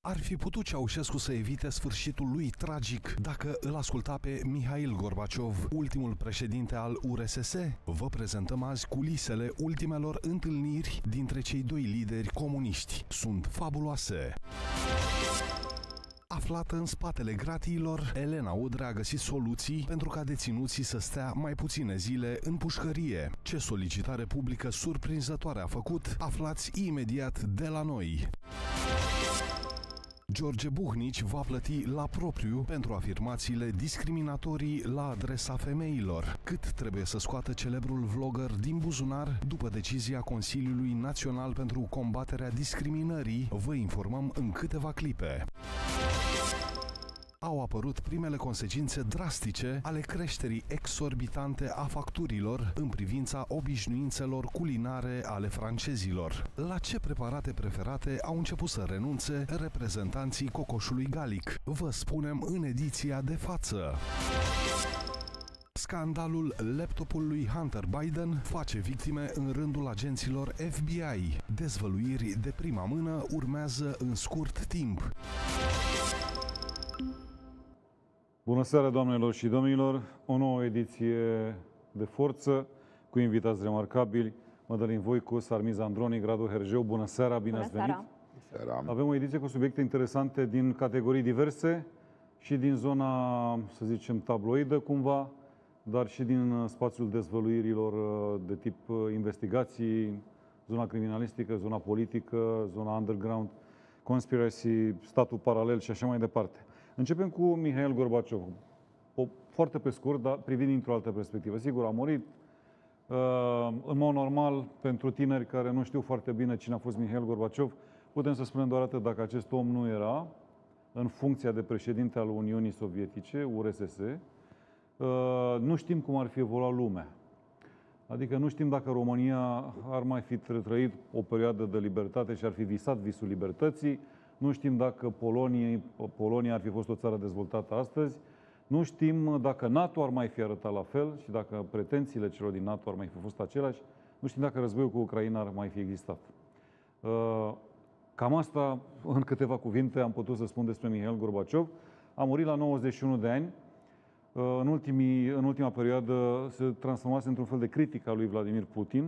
Ar fi putut Ceaușescu să evite sfârșitul lui tragic dacă îl asculta pe Mihail Gorbaciov, ultimul președinte al URSS? Vă prezentăm azi culisele ultimelor întâlniri dintre cei doi lideri comuniști. Sunt fabuloase! Aflată în spatele gratiilor, Elena Udrea a găsit soluții pentru ca deținuții să stea mai puține zile în pușcărie. Ce solicitare publică surprinzătoare a făcut, aflați imediat de la noi. George Buhnici va plăti la propriu pentru afirmațiile discriminatorii la adresa femeilor. Cât trebuie să scoată celebrul vlogger din buzunar după decizia Consiliului Național pentru Combaterea Discriminării, vă informăm în câteva clipe. Au apărut primele consecințe drastice ale creșterii exorbitante a facturilor în privința obișnuințelor culinare ale francezilor. La ce preparate preferate au început să renunțe reprezentanții cocoșului Gallic? Vă spunem în ediția de față. Scandalul laptopului Hunter Biden face victime în rândul agenților FBI. Dezvăluiri de prima mână urmează în scurt timp. Bună seara, doamnelor și domnilor! O nouă ediție de forță cu invitați remarcabili. Mădălin Voicu, Sarmiz Andronic, Radu Herjeu. Bună seara, bine ați venit! Seara. Avem o ediție cu subiecte interesante din categorii diverse și din zona, să zicem, tabloidă cumva, dar și din spațiul dezvăluirilor de tip investigații, zona criminalistică, zona politică, zona underground, conspiracy, statul paralel și așa mai departe. Începem cu Mihail Gorbaciov. Foarte pe scurt, dar privind dintr-o altă perspectivă. Sigur, a murit. În mod normal, pentru tineri care nu știu foarte bine cine a fost Mihail Gorbaciov, putem să spunem doar atât: dacă acest om nu era în funcția de președinte al Uniunii Sovietice, URSS, nu știm cum ar fi evoluat lumea. Adică nu știm dacă România ar mai fi trăit o perioadă de libertate și ar fi visat visul libertății. Nu știm dacă Polonia ar fi fost o țară dezvoltată astăzi. Nu știm dacă NATO ar mai fi arătat la fel și dacă pretențiile celor din NATO ar mai fi fost aceleași. Nu știm dacă războiul cu Ucraina ar mai fi existat. Cam asta, în câteva cuvinte, am putut să spun despre Mihail Gorbaciov. A murit la 91 de ani. În ultima perioadă se transformase într-un fel de critică a lui Vladimir Putin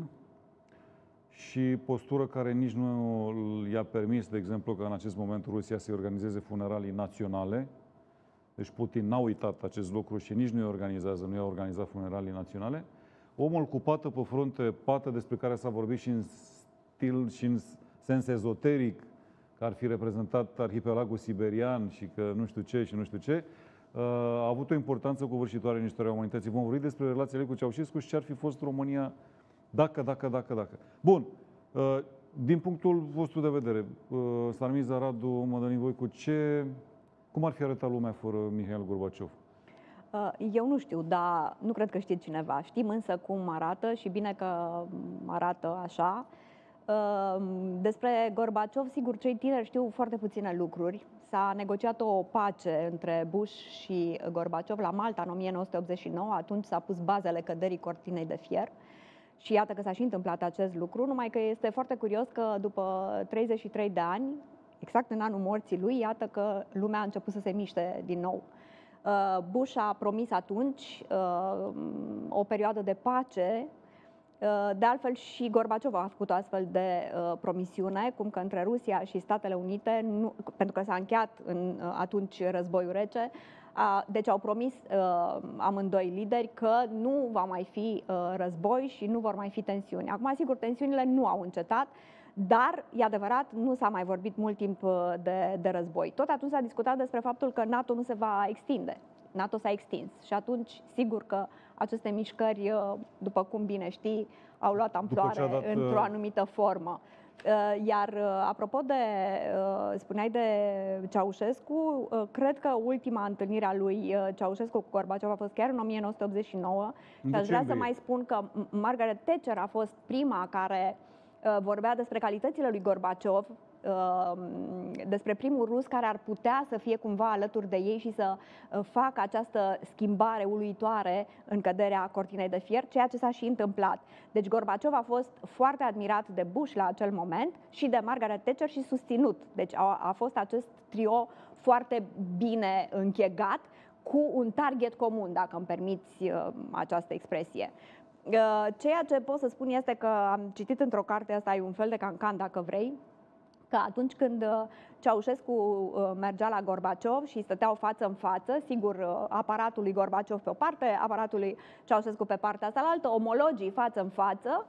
și postură care nici nu i-a permis, de exemplu, că în acest moment Rusia să organizeze funeralii naționale. Deci Putin n-a uitat acest lucru și nici nu i-a organizat funeralii naționale. Omul cu pată pe frunte, pată despre care s-a vorbit și în stil și în sens ezoteric, că ar fi reprezentat arhipelagul siberian și că nu știu ce și nu știu ce, a avut o importanță covârșitoare în istoria umanității. Vom vorbi despre relațiile cu Ceaușescu și ce ar fi fost România dacă. Bun. Din punctul vostru de vedere, Sarmiz, Radu, Mădălin Voicu, cum ar fi arătat lumea fără Mihail Gorbaciov? Eu nu știu, dar nu cred că știe cineva. Știm însă cum arată și bine că arată așa. Despre Gorbaciov, sigur, cei tineri știu foarte puține lucruri. S-a negociat o pace între Bush și Gorbaciov la Malta în 1989. Atunci s-a pus bazele căderii cortinei de fier. Și iată că s-a și întâmplat acest lucru, numai că este foarte curios că după 33 de ani, exact în anul morții lui, iată că lumea a început să se miște din nou. Bush a promis atunci o perioadă de pace. De altfel și Gorbaciov a făcut o astfel de promisiune, cum că între Rusia și Statele Unite, pentru că s-a încheiat atunci războiul rece, deci au promis amândoi lideri că nu va mai fi război și nu vor mai fi tensiuni. Acum, sigur, tensiunile nu au încetat, dar, e adevărat, nu s-a mai vorbit mult timp de război. Tot atunci s-a discutat despre faptul că NATO nu se va extinde. NATO s-a extins și atunci, sigur că aceste mișcări, după cum bine știi, au luat amploare într-o anumită formă. Iar apropo de, spuneai de Ceaușescu, cred că ultima întâlnire a lui Ceaușescu cu Gorbaciov a fost chiar în 1989 și aș vrea să mai spun că Margaret Thatcher a fost prima care vorbea despre calitățile lui Gorbaciov despre primul rus care ar putea să fie cumva alături de ei și să facă această schimbare uluitoare în căderea cortinei de fier, ceea ce s-a și întâmplat. Deci Gorbaciov a fost foarte admirat de Bush la acel moment și de Margaret Thatcher și susținut. Deci a fost acest trio foarte bine închegat cu un target comun, dacă îmi permiți această expresie. Ceea ce pot să spun este că am citit într-o carte, asta e un fel de cancan dacă vrei, că atunci când Ceaușescu mergea la Gorbaciov și stăteau față în față, sigur, aparatul lui Gorbaciov pe o parte, aparatul lui Ceaușescu pe partea cealaltă, omologii față în față,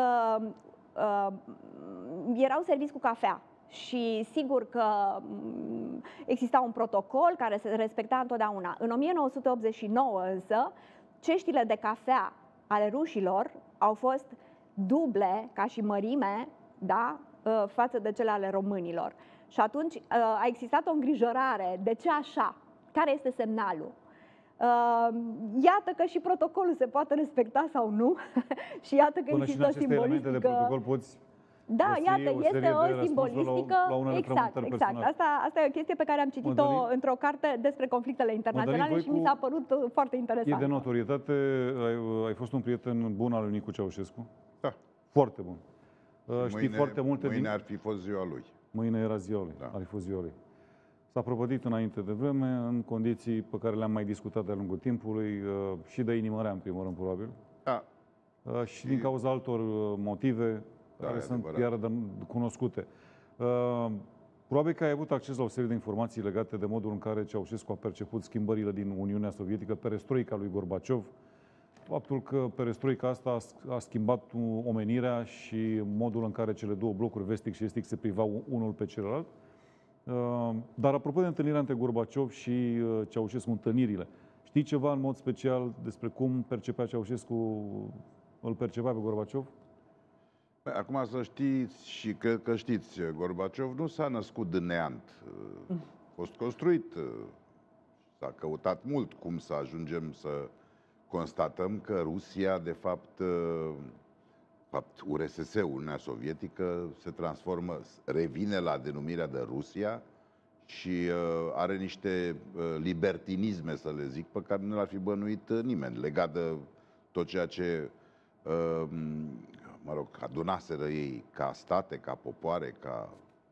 erau serviți cu cafea. Și sigur că exista un protocol care se respecta întotdeauna. În 1989 însă, ceștile de cafea ale rușilor au fost duble ca și mărime, da, față de cele ale românilor. Și atunci a existat o îngrijorare. De ce așa? Care este semnalul? Iată că și protocolul se poate respecta sau nu. Și iată că există o simbolistică. De protocol poți iată, este o simbolistică. Exact. Asta e o chestie pe care am citit-o într-o carte despre conflictele internaționale și mi s-a părut foarte interesant. E de notorietate, ai fost un prieten bun al lui Nicu Ceaușescu? Da. Foarte bun. Știi foarte multe mâine ar fi fost ziua lui. Mâine era ziua lui, ar fi fost ziua lui. S-a prăpădit înainte de vreme, în condiții pe care le-am mai discutat de-a lungul timpului, și de inimă rea, în primul rând, probabil. Da. Și din cauza altor motive care sunt iară cunoscute. Probabil că ai avut acces la o serie de informații legate de modul în care Ceaușescu a perceput schimbările din Uniunea Sovietică, perestroica lui Gorbaciov, faptul că perestroica asta a schimbat omenirea și modul în care cele două blocuri, vestic și estic, se privau unul pe celălalt. Dar apropo de întâlnirea între Gorbaciov și Ceaușescu, întâlnirile, știi ceva în mod special despre cum percepea Ceaușescu, îl percepea pe Gorbaciov? Acum să știți și cred că știți, Gorbaciov nu s-a născut din neant. A fost construit, s-a căutat mult cum să ajungem să constatăm că Rusia, de fapt URSS, Uniunea Sovietică, se transformă, revine la denumirea de Rusia și are niște libertinisme, să le zic, pe care nu l-ar fi bănuit nimeni, legat de tot ceea ce adunaseră ei ca state, ca popoare, ca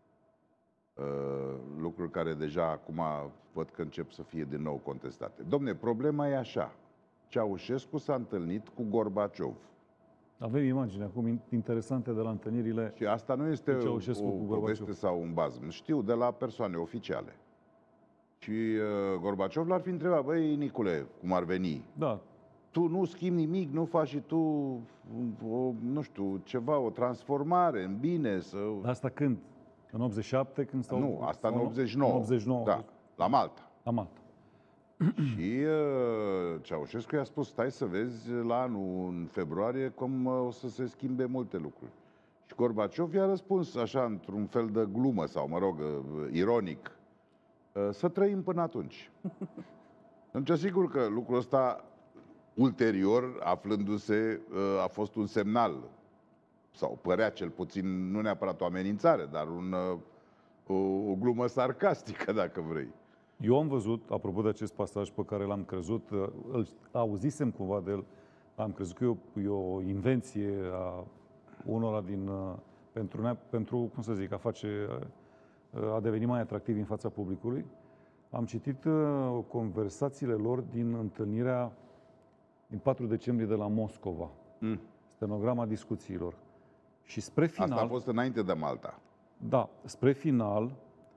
lucruri care deja acum văd că încep să fie din nou contestate. Dom'le, problema e așa. Ceaușescu s-a întâlnit cu Gorbaciov. Avem imagini acum interesante de la întâlnirile. Și asta nu este o poveste sau un bazm. Știu de la persoane oficiale. Și Gorbaciov l-ar fi întrebat, băi, Nicule, cum ar veni? Da. Tu nu schimbi nimic, nu faci și tu, nu știu, ceva, o transformare în bine? Asta când? În 87? Când stau... Nu, asta în 89. În 89. Da, la Malta. La Malta. Și Ceaușescu i-a spus, stai să vezi la anul, în februarie, cum o să se schimbe multe lucruri. Și Gorbaciov i-a răspuns așa, într-un fel de glumă, sau mă rog, ironic, să trăim până atunci. Atunci, sigur că lucrul ăsta, ulterior, aflându-se, a fost un semnal, sau părea cel puțin, nu neapărat o amenințare, dar o glumă sarcastică, dacă vrei. Eu am văzut, apropo de acest pasaj pe care l-am crezut, îl auzisem cumva de el, am crezut că e o invenție a unora din, pentru, cum să zic, a deveni mai atractiv în fața publicului. Am citit conversațiile lor din întâlnirea din 4 decembrie de la Moscova, stenograma discuțiilor. Și spre final... Asta a fost înainte de Malta. Da, spre final...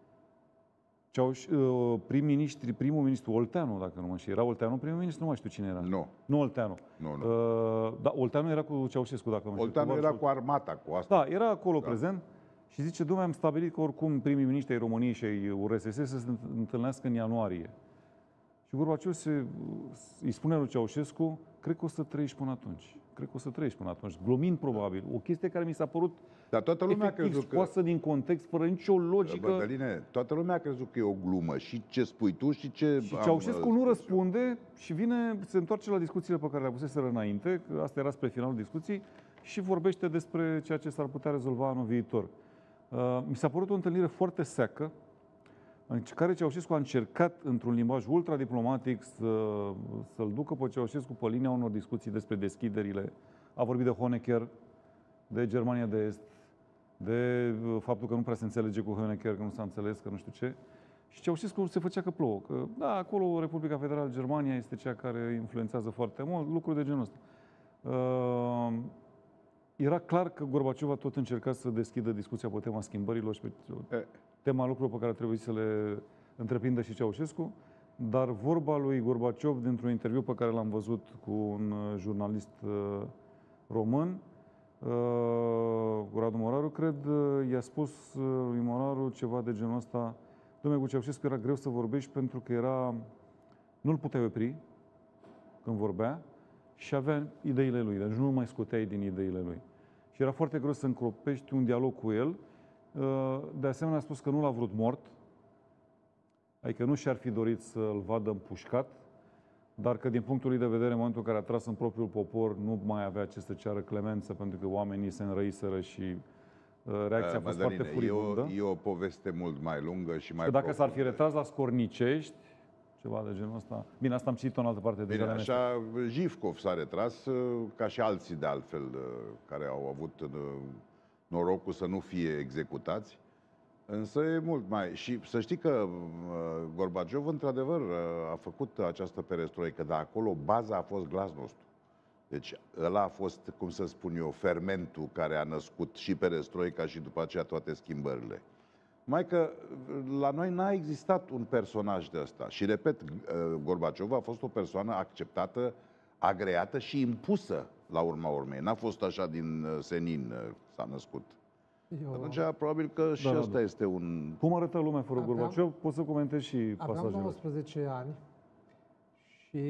Primul ministru Olteanu, dacă nu mă știu, era Olteanu primul ministru, nu mai știu cine era. Nu. Nu Olteanu. Nu. Da, Olteanu era cu Ceaușescu, dacă mă știu. Olteanu era cu armata, cu asta. Da, era acolo prezent și zice, dom'le, am stabilit că oricum primii miniștri ai României și ai URSS să se întâlnească în ianuarie. Și Gorbaciov îi spune lui Ceaușescu, cred că o să trăiești până atunci. Glumind probabil. O chestie care mi s-a părut dar toată lumea a crezut scoasă din context, fără nicio logică. Bătăline, toată lumea a crezut că e o glumă. Și ce spui tu și ce... Și Ceaușescu nu răspunde și se întoarce la discuțiile pe care le avuseseră înainte, că asta era spre finalul discuției, și vorbește despre ceea ce s-ar putea rezolva anul viitor. Mi s-a părut o întâlnire foarte seacă, în care Ceaușescu a încercat, într-un limbaj ultra-diplomatic, să-l ducă pe Ceaușescu pe linia unor discuții despre deschiderile. A vorbit de Honecker, de Germania de Est, de faptul că nu prea se înțelege cu Honecker, că nu s-a înțeles, că nu știu ce. Și Ceaușescu se făcea că plouă, că da, acolo Republica Federală Germania este cea care influențează foarte mult, lucruri de genul ăsta. Era clar că Gorbaciov a tot încercat să deschidă discuția pe tema schimbărilor și pe tema lucrurilor pe care trebuie să le întreprindă și Ceaușescu, dar vorba lui Gorbaciov, dintr-un interviu pe care l-am văzut cu un jurnalist român, cu Radu Moraru, cred, i-a spus lui Moraru ceva de genul ăsta: dom'le, cu Ceaușescu era greu să vorbești pentru că nu-l puteai opri când vorbea și avea ideile lui, deci nu mai scoteai din ideile lui. Și era foarte greu să încropești un dialog cu el. De asemenea, a spus că nu l-a vrut mort, adică nu și-ar fi dorit să-l vadă împușcat, dar că din punctul lui de vedere, în momentul în care a tras în propriul popor, nu mai avea ce să ceară clemență, pentru că oamenii se înrăiseră și reacția a fost foarte furibundă. E o poveste mult mai lungă și mai că dacă s-ar fi retras la Scornicești, ceva de genul ăsta. Bine, asta am citit-o în altă parte. Bine, așa, Jivkov s-a retras, ca și alții de altfel, care au avut norocul să nu fie executați. Însă e mult mai... Și să știi că Gorbaciov, într-adevăr, a făcut această perestroică, dar acolo baza a fost glasnost. Deci ăla a fost, cum să spun eu, fermentul care a născut și perestroica și după aceea toate schimbările. Mai că la noi n-a existat un personaj de ăsta. Și repet, Gorbaciov a fost o persoană acceptată, agreată și impusă la urma urmei. N-a fost așa din senin s-a născut. Atunci, probabil că și ăsta este un... Cum arătă lumea fără Gorbaciov? Poți să comentezi și pasajele. Aveam 19 ani și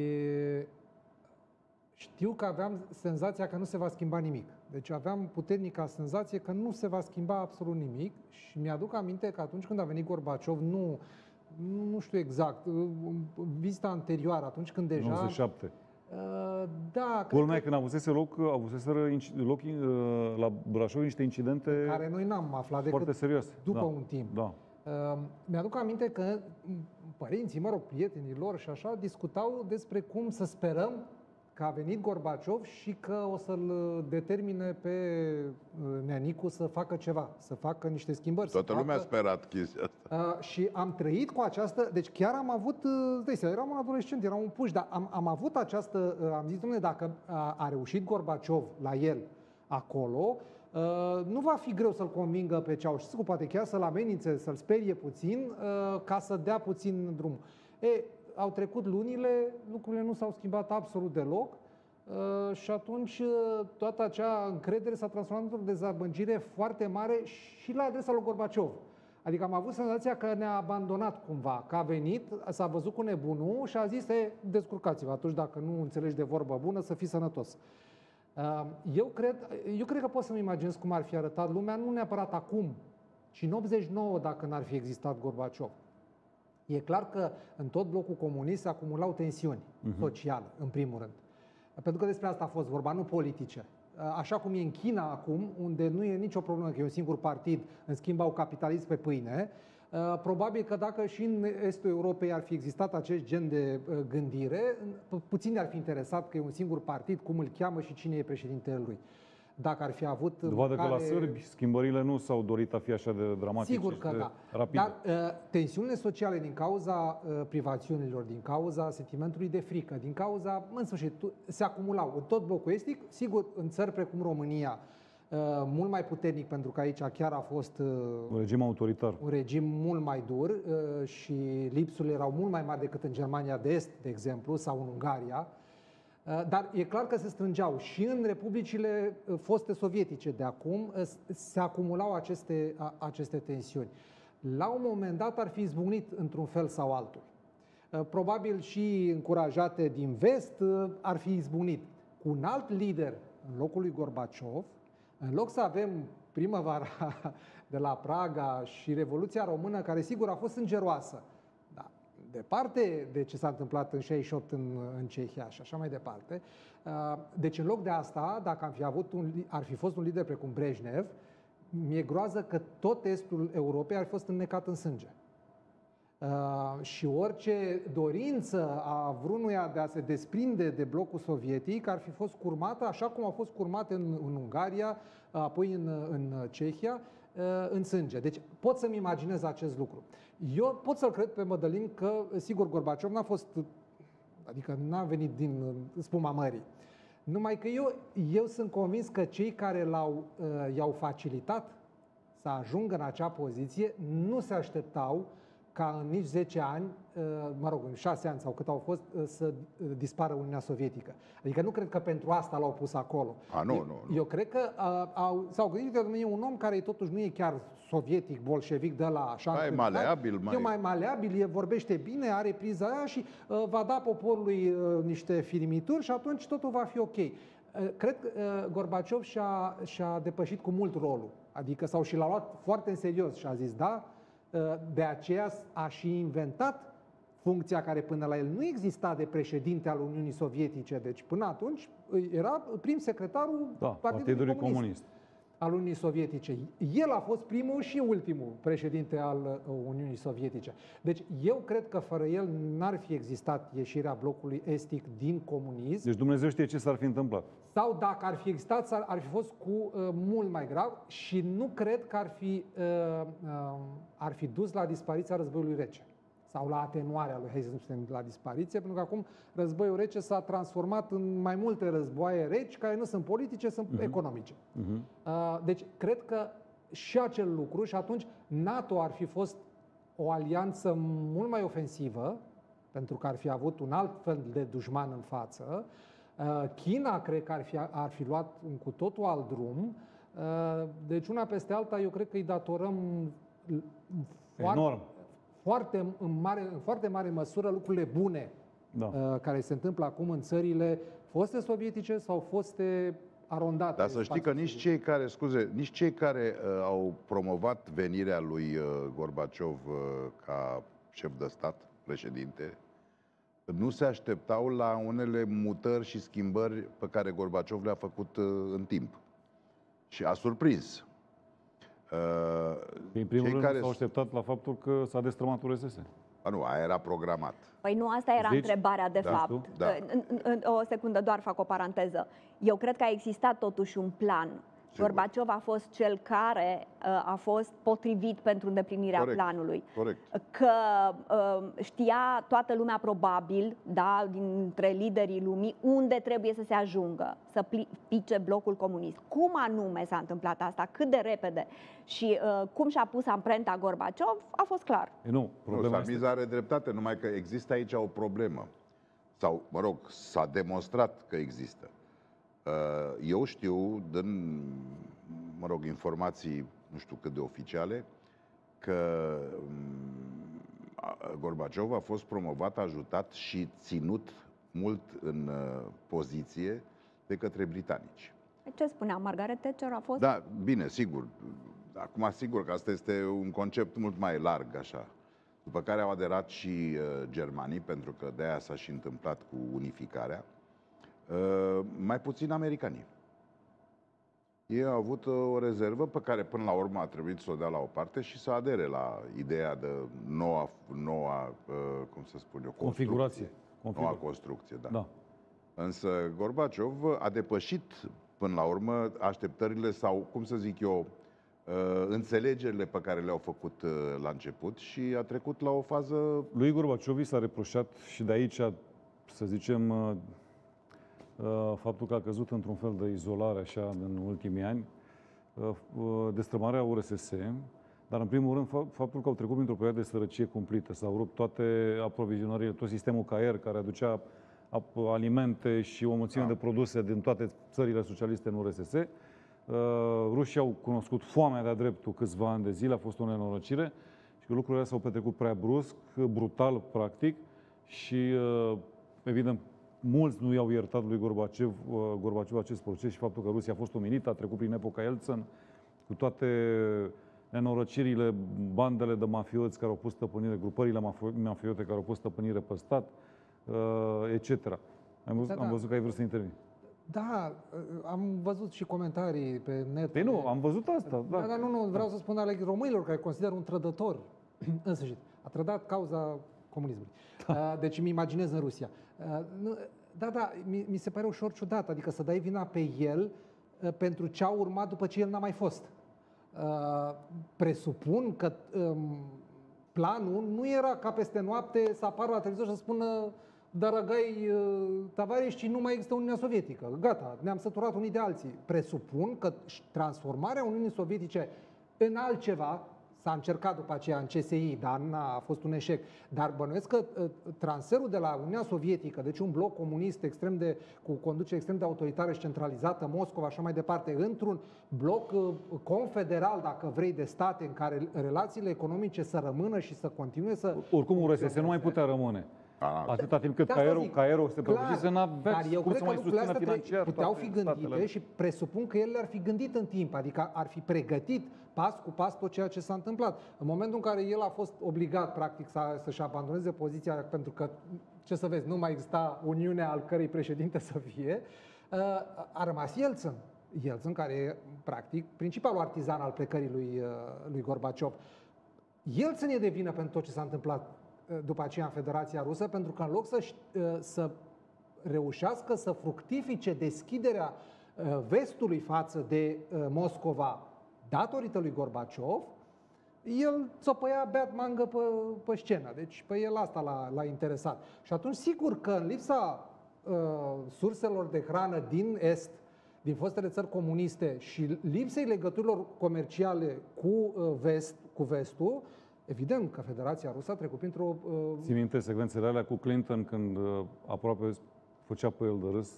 știu că aveam senzația că nu se va schimba nimic. Deci aveam puternica senzație că nu se va schimba absolut nimic și mi-aduc aminte că atunci când a venit Gorbaciov, nu știu exact, vizita anterioară, atunci când deja... 97. Da, culmea, când avuseseră loc la Brașov niște incidente care noi n-am aflat decât foarte serioase. După un timp. Da. Mi-aduc aminte că părinții, prietenii lor și așa, discutau despre cum să sperăm că a venit Gorbaciov și că o să-l determine pe neanicu să facă ceva, să facă niște schimbări. Toată lumea a sperat chestia asta. Și am trăit cu această... Deci chiar am avut... eram un adolescent, eram un puș, dar am avut această... Am zis, dom'le, dacă a reușit Gorbaciov la el acolo, nu va fi greu să-l convingă pe Ceaușescu, poate chiar să-l amenințe, să-l sperie puțin, ca să dea puțin drum. Au trecut lunile, lucrurile nu s-au schimbat absolut deloc și atunci toată acea încredere s-a transformat într-o dezamăgire foarte mare și la adresa lui Gorbaciov. Adică am avut senzația că ne-a abandonat cumva, că a venit, s-a văzut cu nebunul și a zis, descurcați-vă atunci, dacă nu înțelegi de vorbă bună, să fii sănătos. Eu cred că pot să-mi imaginez cum ar fi arătat lumea, nu neapărat acum, ci în 89, dacă n-ar fi existat Gorbaciov. E clar că în tot blocul comunist se acumulau tensiuni sociale, în primul rând. Pentru că despre asta a fost vorba, nu politice. Așa cum e în China acum, unde nu e nicio problemă că e un singur partid, în schimb au capitalism pe pâine, probabil că dacă și în estul Europei ar fi existat acest gen de gândire, puțin ar fi interesat că e un singur partid, cum îl cheamă și cine e președintele lui. Dacă ar fi avut... Dovadă că la sârbi schimbările nu s-au dorit a fi așa de dramatice. Sigur că da. Rapide. Dar tensiunile sociale din cauza privațiunilor, din cauza sentimentului de frică, din cauza, în sfârșit, se acumulau în tot blocul estic, sigur, în țări precum România, mult mai puternic, pentru că aici chiar a fost un regim autoritar. Un regim mult mai dur și lipsurile erau mult mai mari decât în Germania de Est, de exemplu, sau în Ungaria. Dar e clar că se strângeau și în republicile foste sovietice de acum se acumulau aceste tensiuni. La un moment dat ar fi izbucnit într-un fel sau altul. Probabil și încurajate din vest ar fi izbucnit. Cu un alt lider în locul lui Gorbaciov, în loc să avem primăvara de la Praga și Revoluția Română, care sigur a fost sângeroasă, departe de ce s-a întâmplat în 68 în Cehia și așa mai departe. Deci în loc de asta, dacă ar fi fost un lider precum Brejnev, mi-e groază că tot estul Europei ar fi fost înnecat în sânge. Și orice dorință a vreunuia de a se desprinde de blocul sovietic ar fi fost curmată, așa cum a fost curmată în Ungaria, apoi în Cehia, în sânge. Deci pot să-mi imaginez acest lucru. Eu pot să-l cred pe Mădălin că, sigur, Gorbaciov n-a fost, adică n-a venit din spuma mării. Numai că eu sunt convins că cei care i-au facilitat să ajungă în acea poziție nu se așteptau ca în nici 10 ani, mă rog, în 6 ani sau cât au fost, să dispară Uniunea Sovietică. Adică nu cred că pentru asta l-au pus acolo. Nu. Eu cred că s-au gândit că e un om care totuși nu e chiar sovietic, bolșevic, de la așa. Mai maleabil. E mai maleabil, vorbește bine, are priza aia și va da poporului niște firimituri și atunci totul va fi ok. Cred că Gorbaciov și-a depășit cu mult rolul. Adică și l-a luat foarte în serios și a zis da. De aceea a și inventat funcția care până la el nu exista de președinte al Uniunii Sovietice. Deci până atunci era prim secretarul Partidului Comunist al Uniunii Sovietice. El a fost primul și ultimul președinte al Uniunii Sovietice. Deci eu cred că fără el n-ar fi existat ieșirea blocului estic din comunism. Deci Dumnezeu știe ce s-ar fi întâmplat. Sau dacă ar fi existat, ar fi fost cu mult mai grav și nu cred că ar fi dus la dispariția războiului rece sau la atenuarea lui, hai să nu spunem la dispariție, pentru că acum războiul rece s-a transformat în mai multe războaie reci, care nu sunt politice, sunt economice. Deci cred că și acel lucru, și atunci NATO ar fi fost o alianță mult mai ofensivă, pentru că ar fi avut un alt fel de dușman în față. China, cred că ar fi luat un cu totul alt drum. Deci una peste alta, eu cred că îi datorăm enorm. În foarte mare măsură lucrurile bune care se întâmplă acum în țările foste sovietice sau foste arondate. Dar să știi că nici cei care au promovat venirea lui Gorbaciov ca șef de stat, președinte, nu se așteptau la unele mutări și schimbări pe care Gorbaciov le-a făcut în timp. Și a surprins. În primul rând s-au așteptat la faptul că s-a destrămat URSS. Nu, aia era programat. Păi nu, asta era întrebarea de fapt. Da. O secundă, doar fac o paranteză. Eu cred că a existat totuși un plan. Gorbaciov a fost cel care a fost potrivit pentru îndeplinirea planului. Corect. Că știa toată lumea probabil, da, dintre liderii lumii, unde trebuie să se ajungă, să pice blocul comunist. Cum anume s-a întâmplat asta, cât de repede și cum și-a pus amprenta Gorbaciov, a fost clar. Samiza are dreptate, numai că există aici o problemă. Sau, mă rog, s-a demonstrat că există. Eu știu, din, mă rog, informații, nu știu cât de oficiale, că Gorbaciov a fost promovat, ajutat și ținut mult în poziție de către britanici. Ce spunea Margaret Thatcher? A fost? Da, bine, sigur. Acum, sigur că asta este un concept mult mai larg, așa. După care au aderat și germanii, pentru că de aia s-a și întâmplat cu unificarea. Mai puțin americanii. Ei au avut o rezervă pe care până la urmă a trebuit să o dea la o parte și să adere la ideea de noua cum să spun eu, configurație. Noua construcție, da. Însă Gorbaciov a depășit până la urmă așteptările sau, cum să zic eu, înțelegerile pe care le-au făcut la început și a trecut la o fază... Lui Gorbaciov i s-a reproșat și de aici, să zicem, faptul că a căzut într-un fel de izolare așa în ultimii ani, destrămarea URSS, dar în primul rând faptul că au trecut printr-o perioadă de sărăcie cumplită, s-au rupt toate aprovizionările, tot sistemul CAER care aducea alimente și o mulțime de produse din toate țările socialiste în URSS. Rușii au cunoscut foamea de-a dreptul câțiva ani de zile, a fost o nenorocire și că lucrurile s-au petrecut prea brusc, brutal, practic, și evident mulți nu i-au iertat lui Gorbaciov acest proces și faptul că Rusia a fost umilită, a trecut prin epoca Yeltsin, cu toate nenorocirile, bandele de mafioți care au pus stăpânire, grupările mafiote care au pus stăpânire pe stat, etc. Am văzut că ai vrut să intervii. Da, am văzut și comentarii pe net. Păi nu, am văzut asta. Da, dar nu, vreau să spun ale românilor care consideră un trădător, în sfârșit, a trădat cauza comunismului. Deci îmi imaginez în Rusia. Da, mi se pare ușor ciudat, adică să dai vina pe el pentru ce a urmat după ce el n-a mai fost. Presupun că planul nu era ca peste noapte să apară la televizor și să spună Daragai Tavares și nu mai există Uniunea Sovietică. Gata, ne-am săturat unii de alții. Presupun că transformarea Uniunii Sovietice în altceva s-a încercat după aceea în CSI, dar a fost un eșec. Dar bănuiesc că transferul de la Uniunea Sovietică, deci un bloc comunist cu conducere extrem de autoritară și centralizată, Moscova, așa mai departe, într-un bloc confederal, dacă vrei, de state în care relațiile economice să rămână și să continue să... Oricum URSS nu mai putea rămâne. Atâta timp cât Cairo se prăbușise, n-avea cum să mai susțină financiar. Puteau fi gândite și presupun că el le-ar fi gândit în timp, adică ar fi pregătit pas cu pas tot ceea ce s-a întâmplat. În momentul în care el a fost obligat, practic, să-și abandoneze poziția, pentru că, ce să vezi, nu mai exista Uniunea al cărei președinte să fie, a rămas Yeltsin. Yeltsin, care e, practic, principalul artizan al plecării lui Gorbaciov. Yeltsin e de vină pentru tot ce s-a întâmplat după aceea în Federația Rusă, pentru că în loc să reușească să fructifice deschiderea vestului față de Moscova datorită lui Gorbaciov, el țopăia beat mangă pe scenă. Deci pe el asta l-a interesat. Și atunci sigur că în lipsa surselor de hrană din Est, din fostele țări comuniste și lipsei legăturilor comerciale cu Vestul, evident că Federația Rusă a trecut printr-o... Ții minte secvențele alea cu Clinton când aproape făcea pe el de râs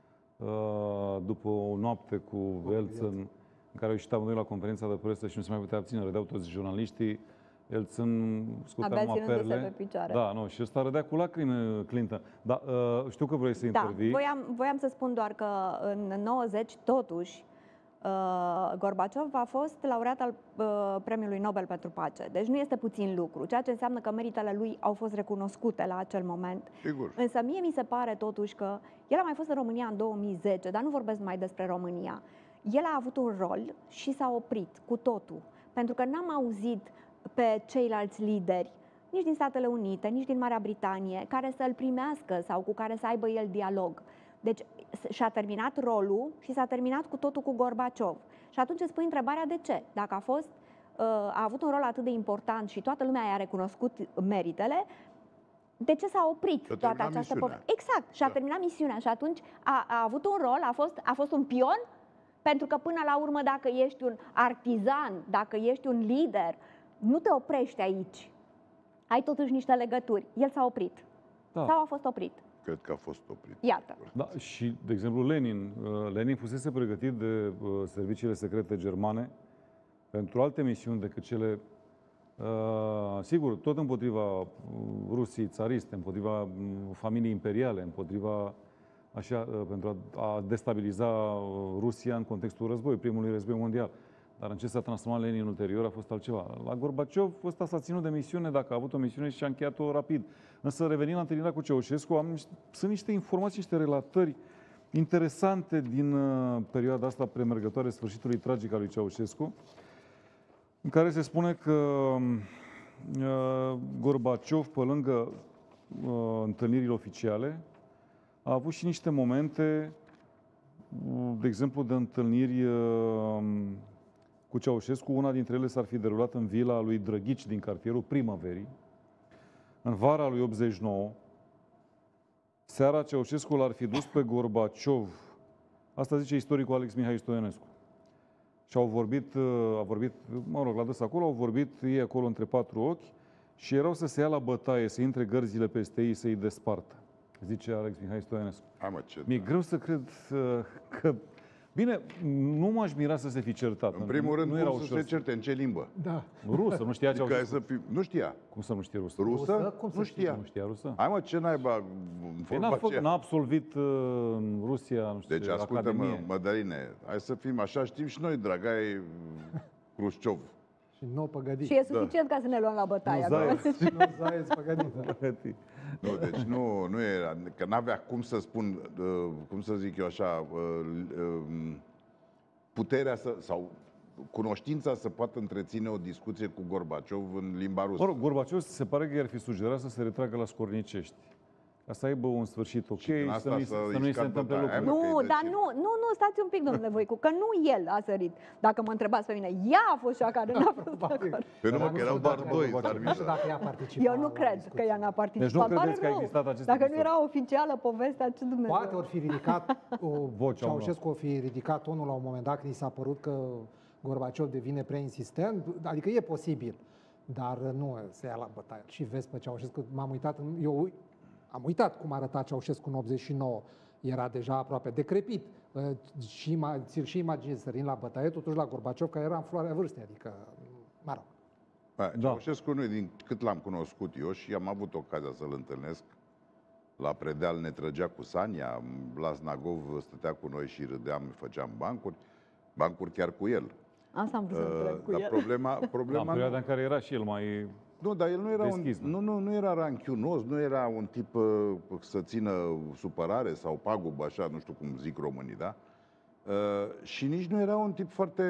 după o noapte cu Yeltsin, în care ieșeam noi la conferința de presă și nu se mai putea abține, râdeau toți jurnaliștii, Yeltsin scotea numai perle. Da, nu, și ăsta râdea cu lacrime Clinton. Da, știu că vrei să intervii. Voiam să spun doar că în 90, totuși, Gorbaciov a fost laureat al Premiului Nobel pentru Pace. Deci nu este puțin lucru, ceea ce înseamnă că meritele lui au fost recunoscute la acel moment. Sigur. Însă mie mi se pare totuși că el a mai fost în România în 2010, dar nu vorbesc mai despre România. El a avut un rol și s-a oprit cu totul. Pentru că n-am auzit pe ceilalți lideri, nici din Statele Unite, nici din Marea Britanie, care să-l primească sau cu care să aibă el dialog. Deci și-a terminat rolul și s-a terminat cu totul cu Gorbaciov. Și atunci îți pui întrebarea de ce. Dacă a avut un rol atât de important și toată lumea i-a recunoscut meritele, de ce s-a oprit toată această poveste? Exact, și a terminat misiunea și atunci a avut un rol, a fost un pion, pentru că până la urmă dacă ești un artizan, dacă ești un lider, nu te oprești aici. Ai totuși niște legături. El s-a oprit. Da. Sau a fost oprit. Cred că a fost oprit. Iată. Da, și, de exemplu, Lenin fusese pregătit de serviciile secrete germane pentru alte misiuni decât cele, sigur, tot împotriva Rusiei țariste, împotriva familiei imperiale, împotriva, așa, pentru a destabiliza Rusia în contextul războiului, primului război mondial. Dar în ce s-a transformat Lenin ulterior a fost altceva. La Gorbaciov ăsta s-a ținut de misiune, dacă a avut o misiune și a încheiat-o rapid. Însă revenind la întâlnirea cu Ceaușescu, sunt niște informații, niște relatări interesante din perioada asta premergătoare sfârșitului tragic al lui Ceaușescu, în care se spune că Gorbaciov, pe lângă întâlnirile oficiale, a avut și niște momente, de exemplu, de întâlniri cu Ceaușescu. Una dintre ele s-ar fi derulat în vila lui Drăghici din cartierul Primăverii, în vara lui 89. Seara Ceaușescu l-ar fi dus pe Gorbaciov. Asta zice istoricul Alex Mihai Stoinescu. Și a vorbit, mă rog, l-a dus acolo, au vorbit ei acolo între patru ochi și erau să se ia la bătaie, să intre gărzile peste ei, să-i despartă. Zice Alex Mihai Stoinescu. Mi-e greu să cred că... Bine, nu m-aș mira să se fi certat. În primul rând, cum să se certe? În ce limbă? Da. Rusă, nu știa Ceaușescu. Nu știa. Cum să nu știe rusă? Rusă? Cum Nu știa. Nu știa rusă? Hai mă, ce naiba N-a absolvit în Rusia, nu știu, deci, ascultă-mă, Academie. Mădăline, hai să fim așa, știm și noi, dragai Hrușciov. Și nou păgădit. Și e suficient ca să ne luăm la bătaie. Nu, Nu Zaeț păgădit. Nu, deci nu era, că n-avea cum să spun, cum să zic eu așa, puterea sau cunoștința să poată întreține o discuție cu Gorbaciov în limba rusă. Mă rog, Gorbaciov se pare că i-ar fi sugerat să se retragă la Scornicești. Ca să aibă un sfârșit ok, să nu-i se întâmple lucruri. Nu, dar nu, stați un pic, domnule Voicu, că nu el a sărit. Dacă mă întrebați pe mine, ea a fost cea care n-a fost de acord. Pe urmă că erau doar doi, dar Nu știu dacă ea participat. Eu nu cred că ea n-a participat. Deci nu Pare credeți că a rău. existat acest Dacă nu episod? era oficială povestea, ce Dumnezeu. Poate ori fi ridicat, Vocea Ceaușescu o fi ridicat tonul la un moment dat când i s-a părut că Gorbaciov devine prea insistent, adică e posibil, dar nu se ia la bătaie. Și vezi pe Ceaușescu, eu am uitat cum arăta Ceaușescu în 89, era deja aproape decrepit. Și imaginezi sărind la bătaie, totuși la Gorbaciov, care era în floarea vârstei, adică, mă rog. Ceaușescu nu, din cât l-am cunoscut eu și am avut ocazia să-l întâlnesc, la Predeal ne trăgea cu Sania, la Snagov stătea cu noi și râdeam, făceam bancuri chiar cu el. Asta am vrut să întreb cu Dar el. problema în perioada în care era și el mai... Nu, dar el nu era deschis, nu era ranchiunos, nu era un tip să țină supărare sau pagubă, așa, nu știu cum zic românii, da? Și nici nu era un tip foarte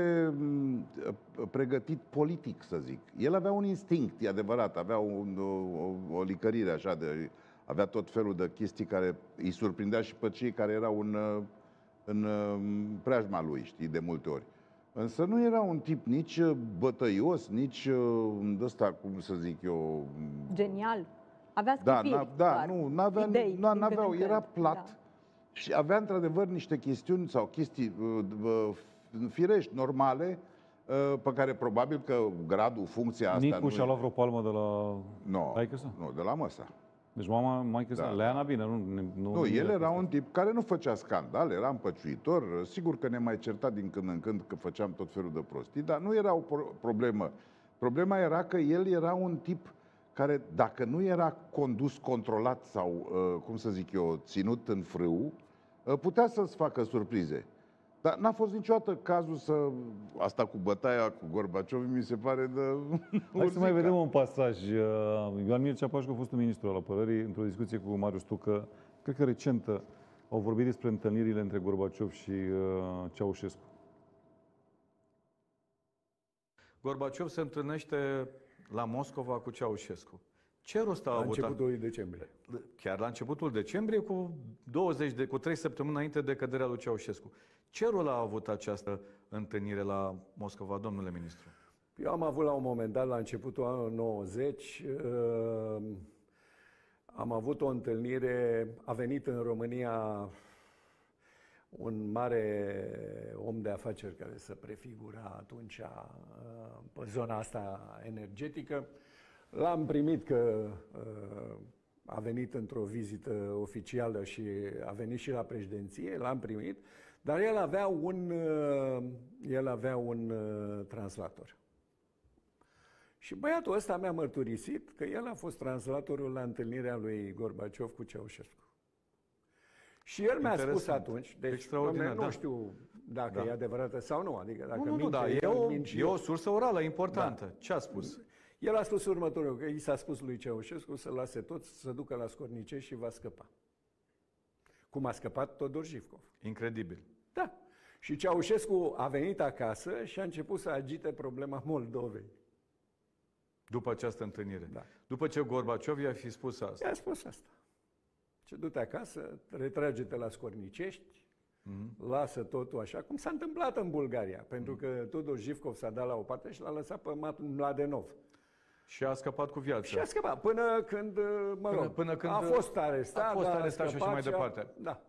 pregătit politic, să zic. El avea un instinct, e adevărat, avea o licărire așa, avea tot felul de chestii care îi surprindea și pe cei care erau în preajma lui, știi, de multe ori. Însă nu era un tip nici bătăios, nici ăsta, cum să zic eu... Genial. Avea scopiri. N-aveau, era plat. Da. Și avea într-adevăr niște chestiuni sau chestii firești, normale, pe care probabil că gradul, funcția asta... Nicu și-a luat vreo palmă de la... Nu, de la Măsa. Deci maică sa, Leana, bine, nu, el era un tip care nu făcea scandal, era împăciuitor. Sigur că ne mai certa din când în când că făceam tot felul de prostii, dar nu era o problemă. Problema era că el era un tip care, dacă nu era condus, controlat sau, cum să zic eu, ținut în frâu, putea să-ți facă surprize. Dar n-a fost niciodată cazul asta cu bătaia cu Gorbaciov, mi se pare de... Hai să mai vedem un pasaj. Ioan Mircea Pașcu a fost un ministru al apărării într-o discuție cu Marius Tucă, cred că recentă, au vorbit despre întâlnirile între Gorbaciov și Ceaușescu. Gorbaciov se întâlnește la Moscova cu Ceaușescu. Ce rost a avut? La începutul decembrie. Chiar la începutul decembrie, cu 3 săptămâni înainte de căderea lui Ceaușescu. Ce rol a avut această întâlnire la Moscova, domnule ministru? Eu am avut la un moment dat, la începutul anului 90, am avut o întâlnire, a venit în România un mare om de afaceri care se prefigura atunci pe zona asta energetică. L-am primit că a venit într-o vizită oficială și a venit și la președinție, l-am primit, dar el avea un translator. Și băiatul ăsta mi-a mărturisit că el a fost translatorul la întâlnirea lui Gorbaciov cu Ceaușescu. Și el mi-a spus atunci, deci nu știu dacă e adevărată sau nu, adică dacă e o sursă orală importantă. Da. Ce a spus? El a spus următorul, că i s-a spus lui Ceaușescu să lase toți să ducă la Scornicești și va scăpa. Cum a scăpat Todor Jivkov. Incredibil. Da. Și Ceaușescu a venit acasă și a început să agite problema Moldovei. După această întâlnire. Da. După ce Gorbaciov i-a fi spus asta. I-a spus asta. Ce du-te acasă, retrage-te la Scornicești, lasă totul așa, cum s-a întâmplat în Bulgaria. Pentru că Todor Jivkov s-a dat la o parte și l-a lăsat pe Mladenov. Și a scăpat cu viața. Și a scăpat până când, până când a fost arestat. A fost arestat și așa mai departe. Da.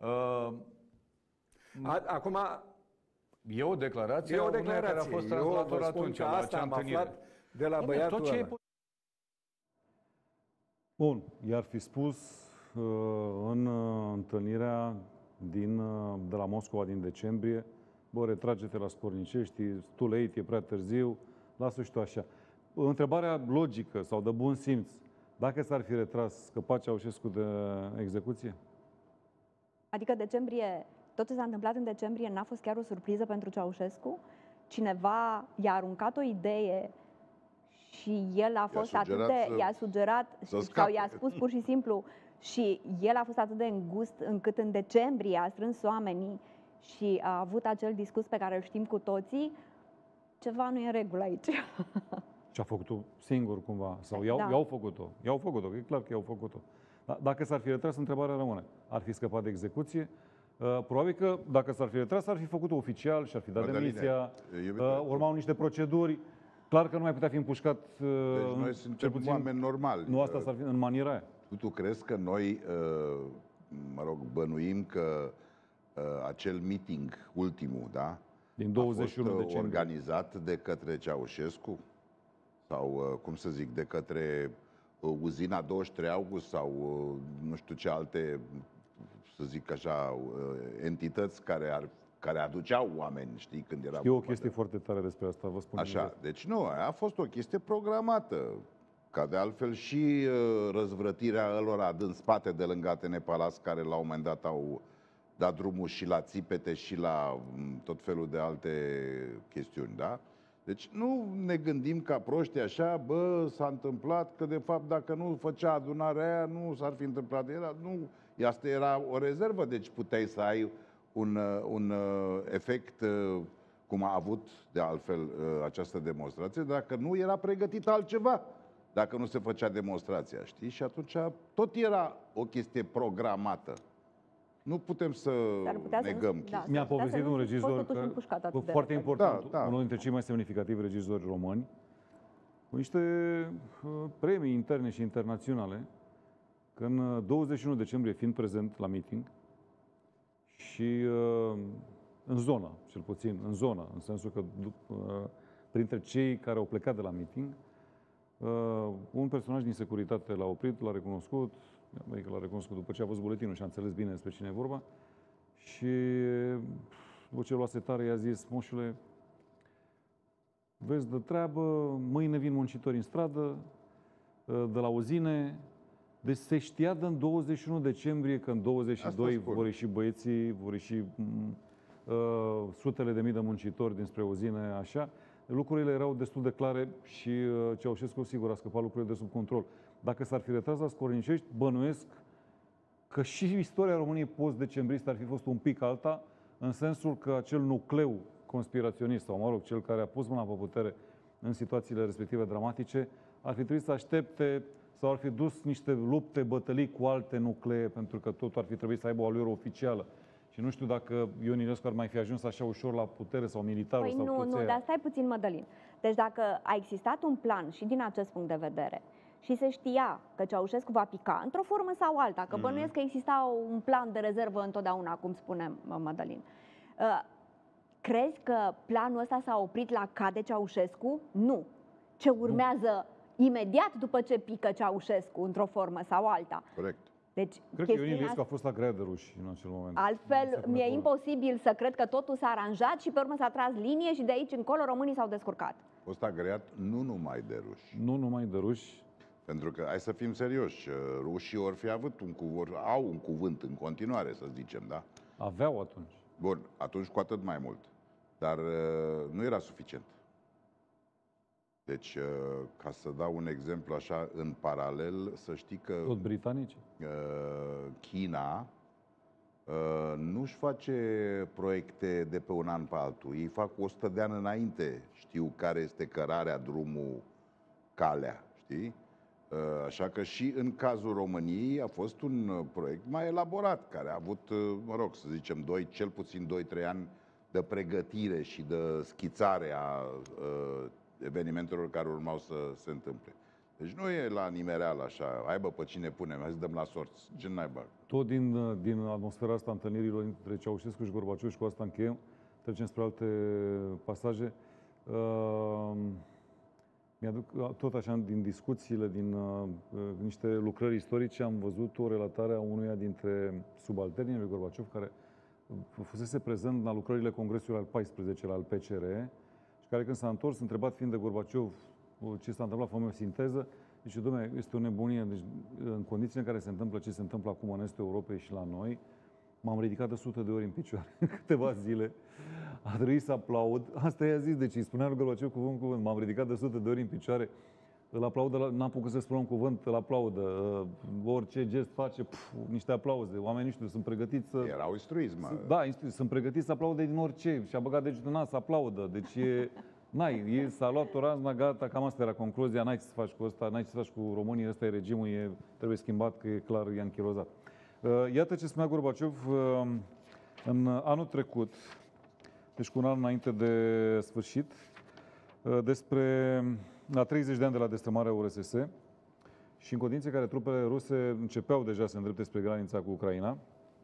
Acum... E o declarație a unuia care a fost translator atunci, la acea întâlnire. De la băiatul ăla. Bun, i-ar fi spus în întâlnirea de la Moscova din decembrie, bă, retrage-te la Scornicești, too late, e prea târziu, lasă și tu așa. Întrebarea logică sau de bun simț, dacă s-ar fi retras, scăpa Ceaușescu de execuție? Adică decembrie, tot ce s-a întâmplat în decembrie n-a fost chiar o surpriză pentru Ceaușescu? Cineva i-a aruncat o idee și el a fost i-a sugerat sau i-a spus pur și simplu Și el a fost atât de îngust încât în decembrie a strâns oamenii și a avut acel discurs pe care îl știm cu toții. Ceva nu e în regulă aici. Și a făcut-o singur cumva. Sau Da. i-au făcut-o. I-au făcut-o, e clar că i-au făcut-o. Dacă s-ar fi retras, întrebarea rămâne. Ar fi scăpat de execuție? Probabil că dacă s-ar fi retras, ar fi făcut-o oficial și ar fi dat demisia. Urmau niște proceduri. Clar că nu mai putea fi împușcat. Deci noi suntem oameni normali. Nu asta s-ar fi în maniera aia. Tu crezi că noi, bănuim că acel meeting ultimul, da? Din 21 a fost decembrie. organizat de către Ceaușescu? Sau, cum să zic, de către uzina 23 august sau nu știu ce alte, să zic așa, entități care aduceau oameni, știi, când era... Știu o chestie foarte tare despre asta, vă spun. Așa, deci nu, a fost o chestie programată. Ca de altfel și răzvrătirea ălora din spate de lângă Atene Palace, care la un moment dat au dat drumul și la țipete și la tot felul de alte chestiuni, da? Deci nu ne gândim ca proști așa, s-a întâmplat, că de fapt dacă nu făcea adunarea aia, nu s-ar fi întâmplat. Nu, asta era o rezervă, deci puteai să ai un efect, cum a avut de altfel această demonstrație, dacă nu era pregătit altceva, dacă nu se făcea demonstrația, știi? Și atunci tot era o chestie programată. Nu putem să negăm chestia. Mi-a povestit un regizor foarte important, unul dintre cei mai semnificativi regizori români, cu niște premii interne și internaționale, că în 21 decembrie, fiind prezent la meeting, și în zonă, cel puțin, în zonă, în sensul că printre cei care au plecat de la meeting, un personaj din securitate l-a oprit, l-a recunoscut, adică l-a recunoscut după ce a văzut buletinul și a înțeles bine despre cine e vorba, și după ce luase tare, i-a zis: moșule, vezi de treabă, mâine vin muncitori în stradă, de la uzine. Deci se știa în 21 decembrie că în 22 vor ieși băieții, vor ieși sutele de mii de muncitori dinspre uzine, așa. Lucrurile erau destul de clare și Ceaușescu, sigur, a scăpat lucrurile de sub control. Dacă s-ar fi retras la Scornicești, bănuiesc că și istoria României post-decembristă ar fi fost un pic alta, în sensul că acel nucleu conspiraționist, sau mă rog, cel care a pus mâna pe putere în situațiile respective dramatice, ar fi trebuit să aștepte sau ar fi dus niște lupte, bătălii cu alte nuclee, pentru că totul ar fi trebuit să aibă o alură oficială. Și nu știu dacă Ion Iliescu ar mai fi ajuns așa ușor la putere, sau militarul, sau nu, dar stai puțin, Mădălin. Deci dacă a existat un plan și din acest punct de vedere și se știa că Ceaușescu va pica într-o formă sau alta, că bănuiesc că exista un plan de rezervă întotdeauna, cum spune Mădălin. Crezi că planul ăsta s-a oprit la cade Ceaușescu? Nu. Ce urmează imediat după ce pică Ceaușescu într-o formă sau alta. Corect. Deci, cred că Ion Iliescu a fost agreat de ruși în acel moment. Altfel, mi-e imposibil să cred că totul s-a aranjat și pe urmă s-a tras linie și de aici încolo românii s-au descurcat. A fost agreat nu numai de ruși. Nu numai de ruși. Pentru că, hai să fim serioși, rușii ori fi avut au un cuvânt în continuare, să zicem, da? Aveau atunci. Bun, atunci cu atât mai mult. Dar nu era suficient. Deci, ca să dau un exemplu așa, în paralel, să știi că... Tot britanici? China nu-și face proiecte de pe un an pe altul. Ei fac 100 de ani înainte. Știu care este cărarea, drumul, calea, știi? Așa că și în cazul României a fost un proiect mai elaborat, care a avut, mă rog, să zicem, cel puțin 2-3 ani de pregătire și de schițare a evenimentelor care urmau să se întâmple. Deci nu e la nimereală așa, aibă pe cine punem, hai să dăm la sorți, ce naiba. Tot din atmosfera asta întâlnirilor între Ceaușescu și Gorbaciov, și cu asta încheiem, trecem spre alte pasaje. Mi-aduc tot așa din discuțiile, din niște lucrări istorice, am văzut o relatare a unuia dintre subalternii lui Gorbaciov, care fusese prezent la lucrările Congresului al XIV-lea al PCR, și care, când s-a întors, întrebat fiind de Gorbaciov ce s-a întâmplat, fă o sinteză, zice: dom'le, este o nebunie, deci în condițiile în care se întâmplă ce se întâmplă acum în Estul Europei și la noi, m-am ridicat de 100 de ori în picioare în câteva zile. A trebuit să aplaud. Asta i-a zis, deci îi spunea lui Gorbaciov cuvânt cu cuvânt: m-am ridicat de 100 de ori în picioare îl aplaudă, n-am putut să spun un cuvânt, îl aplaudă. Orice gest face, niște aplauze. Oamenii, nu știu, sunt pregătiți să... Erau instruiți, mă. Da, sunt pregătiți să aplaude din orice. Și-a băgat degetul în nas, să aplaudă. Deci s-a luat o razna, gata, cam asta era concluzia. N-ai ce să faci cu ăsta, n-ai ce să faci cu România, ăsta e regimul, trebuie schimbat, că e clar, e anchilozat. Iată ce spunea Gorbaciov în anul trecut, deci cu un an înainte de sfârșit, despre la 30 de ani de la destrămarea URSS și în condiții în care trupele ruse începeau deja să îndrepte spre granița cu Ucraina,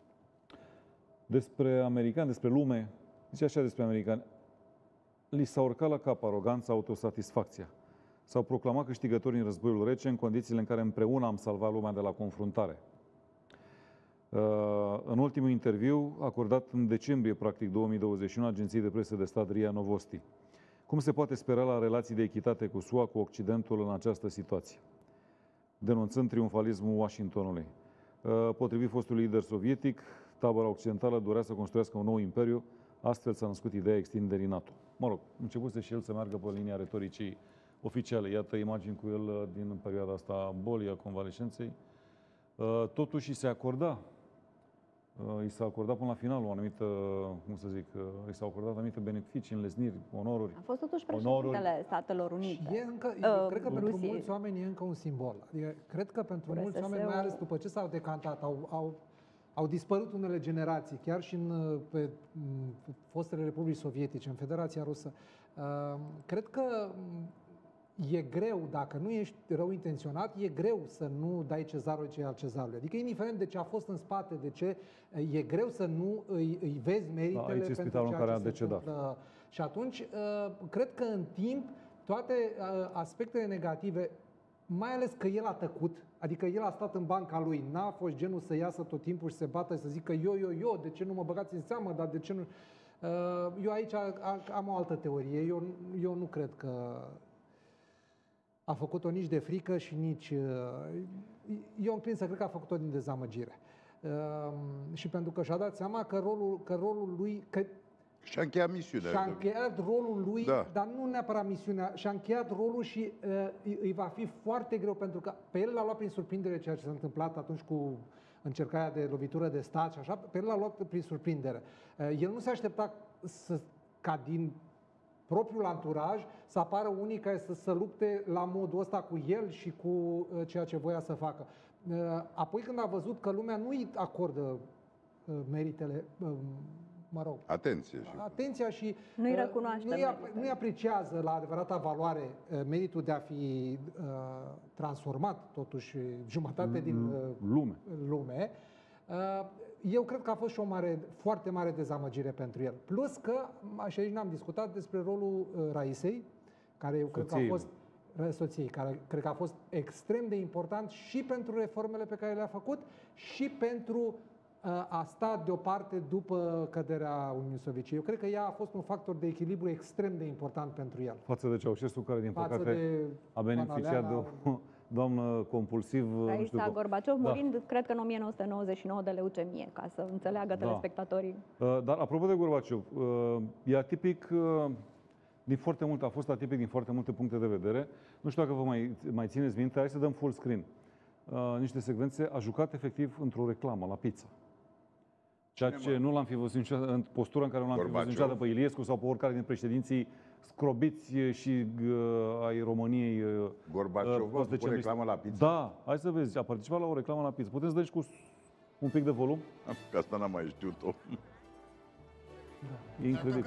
despre americani, despre lume, zice așa despre americani, li s-a urcat la cap aroganța, autosatisfacția. S-au proclamat câștigători în războiul rece în condițiile în care împreună am salvat lumea de la confruntare. În ultimul interviu, acordat în decembrie, practic, 2021, agenției de presă de stat RIA Novosti. Cum se poate spera la relații de echitate cu SUA, cu Occidentul în această situație? Denunțând triumfalismul Washingtonului. Potrivit fostului lider sovietic, tabăra occidentală dorea să construiască un nou imperiu, astfel s-a născut ideea extinderii NATO. Mă rog, începuse și el să meargă pe linia retoricii oficiale. Iată imagini cu el din perioada asta a bolii, a convalescenței. Totuși se acorda, i s-a acordat până la final o anumită, cum să zic, i s-au acordat anumite beneficii, înlesniri, onoruri. A fost totuși președintele Statelor Unite. Și e încă, cred că pentru mulți oameni e încă un simbol. Adică, cred că pentru mulți oameni, mai ales după ce s-au decantat, au dispărut unele generații, chiar și pe fostele republici sovietice, în Federația Rusă. Cred că e greu, dacă nu ești rău intenționat, e greu să nu dai cezarului ce e al cezarului. Adică, indiferent de ce a fost în spate, de ce, e greu să nu îi vezi meritele aici pentru spitalul ceea care ce a decedat. Și atunci, cred că în timp, toate aspectele negative, mai ales că el a tăcut, adică el a stat în banca lui, n-a fost genul să iasă tot timpul și să bată și să zică eu, de ce nu mă băgați în seamă, dar de ce nu... Eu aici am o altă teorie. Eu nu cred că a făcut-o nici de frică și nici... Eu înclin să cred că a făcut-o din dezamăgire. Și pentru că și-a dat seama că rolul lui... Și-a încheiat misiunea. Și-a încheiat rolul lui, da. Dar nu neapărat misiunea. Și-a încheiat rolul și îi va fi foarte greu, pentru că pe el l-a luat prin surprindere ceea ce s-a întâmplat atunci cu încercarea de lovitură de stat și așa, pe el l-a luat prin surprindere. El nu se aștepta ca din propriul anturaj să apară unii care să lupte la modul ăsta cu el și cu ceea ce voia să facă. Apoi când a văzut că lumea nu îi acordă meritele, mă rog, atenția și nu-i recunoaște, nu-i apreciază la adevărata valoare meritul de a fi transformat totuși jumătate din lume. Eu cred că a fost și o foarte mare dezamăgire pentru el. Plus că, și aici n-am discutat despre rolul Raisei, care eu cred că a fost soției, care cred că a fost extrem de important și pentru reformele pe care le-a făcut și pentru a sta deoparte după căderea Uniunii Sovietice. Eu cred că ea a fost un factor de echilibru extrem de important pentru el. Față de Ceaușescu, care din păcate a beneficiat de o doamnă compulsiv. Raisa Gorbaciov, murind, cred că în 1999 de leucemie, ca să înțeleagă telespectatorii. Dar apropo de Gorbaciov, e atipic din foarte multe, a fost atipic din foarte multe puncte de vedere. Nu știu dacă vă mai țineți minte, hai să dăm full screen. Niște secvențe, a jucat efectiv într-o reclamă la pizza. Ceea ce nu l-am fi văzut niciodată, în postura în care nu l-am fi văzut niciodată pe Iliescu sau pe oricare din președinții scrobiți și ai României. Gorbaciov a făcut o reclamă la pizza? Da, hai să vezi, a participat la o reclamă la pizza. Puteți să dați cu un pic de volum? Că asta n-am mai știut-o. E incredibil.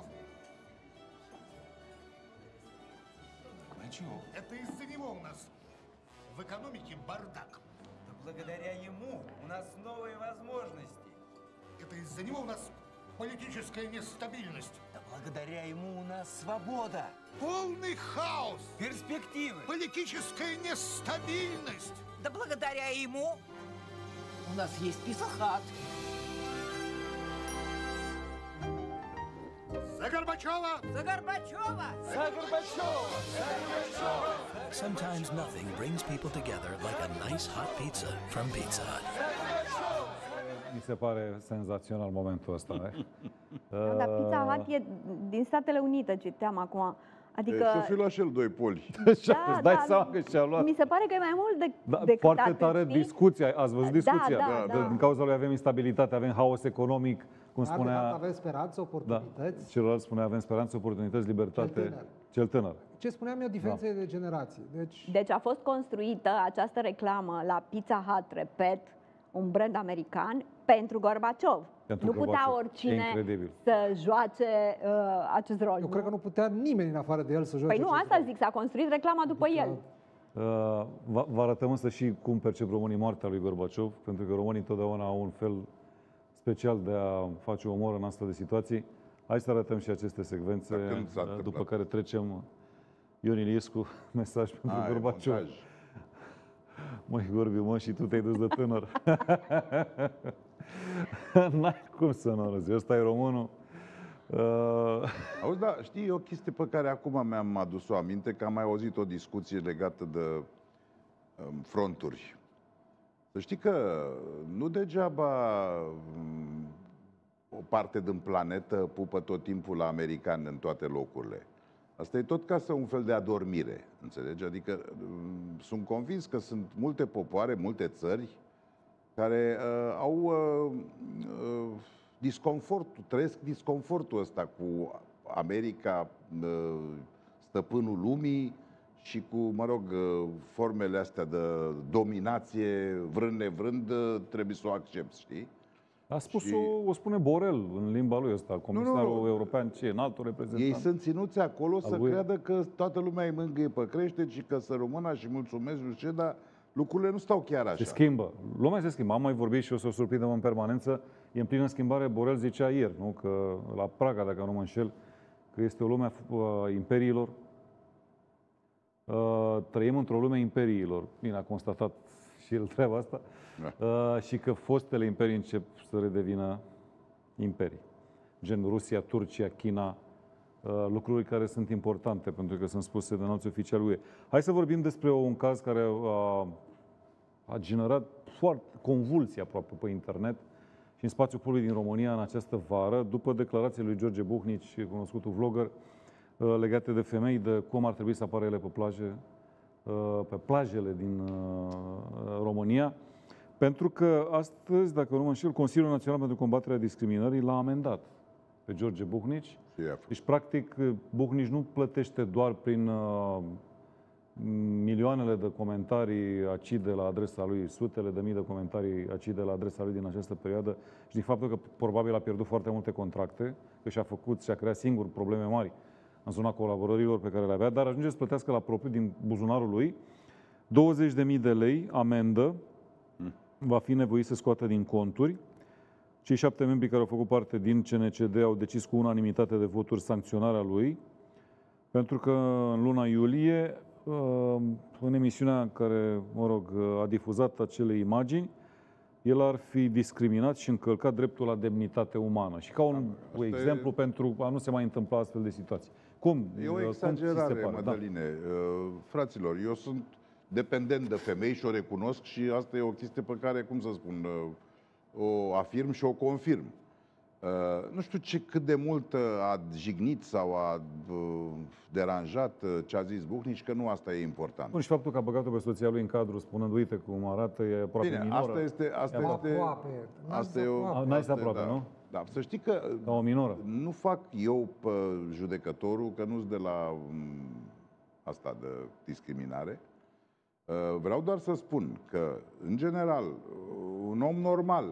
Это из-за него у нас в экономике бардак. Да благодаря ему у нас новые возможности. Это из-за него у нас политическая нестабильность. Да благодаря ему у нас свобода. Полный хаос. Перспективы. Политическая нестабильность. Да благодаря ему у нас есть Писахат. За Горбачева! За Горбачева! За Горбачева! За Горбачева! Sometimes nothing brings people together like a nice hot pizza from Pizza Hut. Mi se pare senzațional momentul ăsta. Dar Pizza Hut e din Statele Unite, citeam acum. Adică, Și-o fi luat și el 2 poli. Îți dai seama că și-a luat. mi se pare că e mai mult decât Foarte atât, tare știi? discuția. Ați văzut discuția? Da. Din cauza lui avem instabilitate, avem haos economic, cum Dar, spunea... de fapt, avem speranță, oportunități. Celălalt spunea avem speranță, oportunități, libertate. Cel tânăr. Cel tânăr. Ce spuneam eu, diferențe de generații. Deci a fost construită această reclamă la Pizza Hut, repet, un brand american, pentru Gorbaciov. Pentru Nu putea Gorbaciov. E oricine incredibil. să joace acest rol. Eu cred că nu putea nimeni în afară de el să joace. Păi nu, asta zic, s-a construit reclama după el. Vă arătăm însă și cum percep românii moartea lui Gorbaciov, pentru că românii întotdeauna au un fel special de a face umor în astfel de situații. Hai să arătăm și aceste secvențe, după care trecem. Ion Iliescu, mesaj pentru Gorbaciov. Măi, Gorbi, mă, și tu te-ai dus de tânăr. N-ai cum să nu râzi. Ăsta e românul. Auzi, da, știi, o chestie pe care acum mi-am adus-o aminte, că am mai auzit o discuție legată de fronturi. Să știi că nu degeaba o parte din planetă pupă tot timpul la americani în toate locurile. Asta e tot ca să un fel de adormire, înțelegi? Adică sunt convins că sunt multe popoare, multe țări care au disconfortul, trăiesc disconfortul ăsta cu America, stăpânul lumii și cu, mă rog, formele astea de dominație, vrând nevrând, trebuie să o accepti, știi? A spus-o, o spune Borel în limba lui ăsta, comisarul european, ce e, înaltul reprezentant. Ei sunt ținuți acolo să creadă că toată lumea îi mângâie pe crește și că să rămână și mulțumesc, nu știu ce, dar lucrurile nu stau chiar așa. Se schimbă. Lumea se schimbă. Am mai vorbit și o să o surprindem în permanență. E în plină schimbare. Borel zicea ieri, nu? Că la Praga, dacă nu mă înșel, că este o lume a imperiilor. Trăim într-o lume a imperiilor. Bine, a constatat și el treaba asta. Și că fostele imperii încep să redevină imperii. Gen Rusia, Turcia, China, lucruri care sunt importante, pentru că sunt spuse de înalți oficiali UE. Hai să vorbim despre un caz care a generat foarte convulsii aproape pe internet și în spațiul public din România în această vară, după declarațiile lui George Buhnici, cunoscutul vlogger, legate de femei, de cum ar trebui să apară ele pe plajele din România. Pentru că astăzi, dacă nu mă înșel, Consiliul Național pentru Combaterea Discriminării l-a amendat pe George Buhnici. Deci, practic, Buhnici nu plătește doar prin milioanele de comentarii acide la adresa lui, sutele de mii de comentarii acide la adresa lui din această perioadă și din faptul că probabil a pierdut foarte multe contracte, că și-a creat singur probleme mari în zona colaborărilor pe care le avea, dar ajunge să plătească la propriu din buzunarul lui 20.000 de lei amendă, va fi nevoit să scoată din conturi. Cei 7 membri care au făcut parte din CNCD au decis cu unanimitate de voturi sancționarea lui, pentru că în luna iulie, în emisiunea care, mă rog, a difuzat acele imagini, el ar fi discriminat și încălcat dreptul la demnitate umană. Și ca un exemplu pentru a nu se mai întâmpla astfel de situații. Cum? E o exagerare, Mădăline. Fraților, eu sunt dependent de femei și o recunosc și asta e o chestie pe care, cum să spun, o afirm și o confirm. Nu știu cât de mult a jignit sau a deranjat ce a zis Buhnici, că nu asta e important. Bun, și faptul că a băgat-o pe soția lui în cadru, spunând, uite cum arată, e aproape minoră. Asta e o... N-ai să aproape, nu? Da, să știi că ca o minoră. Nu fac eu pe judecătorul, că nu-s de la asta de discriminare. Vreau doar să spun că, în general, un om normal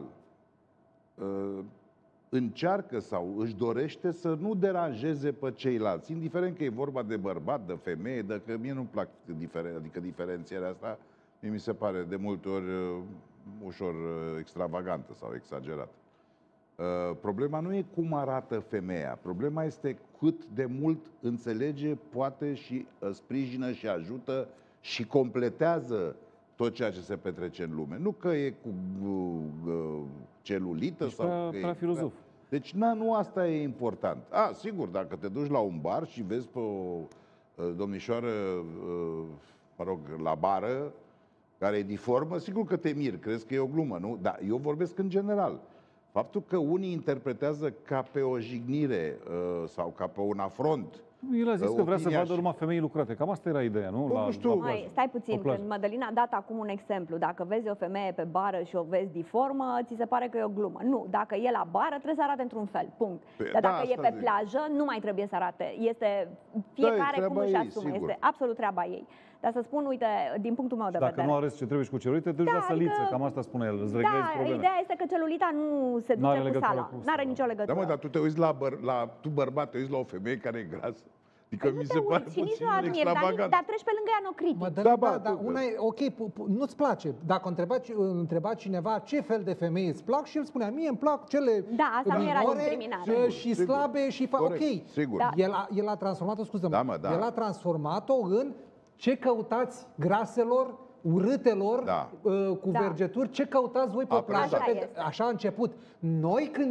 încearcă sau își dorește să nu deranjeze pe ceilalți, indiferent că e vorba de bărbat, de femeie, de că mie nu-mi plac diferențierea asta, mie mi se pare de multe ori ușor extravagantă sau exagerată. Problema nu e cum arată femeia, problema este cât de mult înțelege, poate și sprijină și ajută și completează tot ceea ce se petrece în lume. Nu că e cu celulită deci sau... Prea filozof. Deci, nu asta e important. Sigur, dacă te duci la un bar și vezi pe o domnișoară, mă rog, la bară, care e diformă, sigur că te miri, crezi că e o glumă, nu? Dar eu vorbesc în general. Faptul că unii interpretează ca pe o jignire sau ca pe un afront El a zis că vrea să opinia vadă numai femei lucrate. Cam asta era ideea, nu? Nu știu. Mai, stai puțin, când Mădălina a dat acum un exemplu. Dacă vezi o femeie pe bară și o vezi diformă, ți se pare că e o glumă. Nu, dacă e la bară, trebuie să arate într-un fel, punct. Dar dacă e pe plajă, nu mai trebuie să arate. Este fiecare cum își asumă. Este absolut treaba ei. Dar să spun, uite, din punctul meu de vedere. Dacă nu arăți ce trebuie și cu celulite, te duci la săliță, cam asta spune el, îți reglezi probleme. Ideea este că celulita nu se duce cu sala. N-are nicio legătură. Da, mă, dar tu te uiți tu bărbat, te uiți la o femeie care e grasă. Adică mi se pare puțin extravagant. Dar treci pe lângă ea, nu critic. Da, una e, ok, nu-ți place. Dacă întreba cineva ce fel de femei îți plac și el spunea, mie îmi plac cele asta nu era discriminare. Și slabe și... Corect, ok, sigur. El a transformat-o, scuză-mă, Da. el a transformat-o în ce căutați graselor, urâtelor, cu vergeturi, ce căutați voi pe plajă. Așa a început. Noi când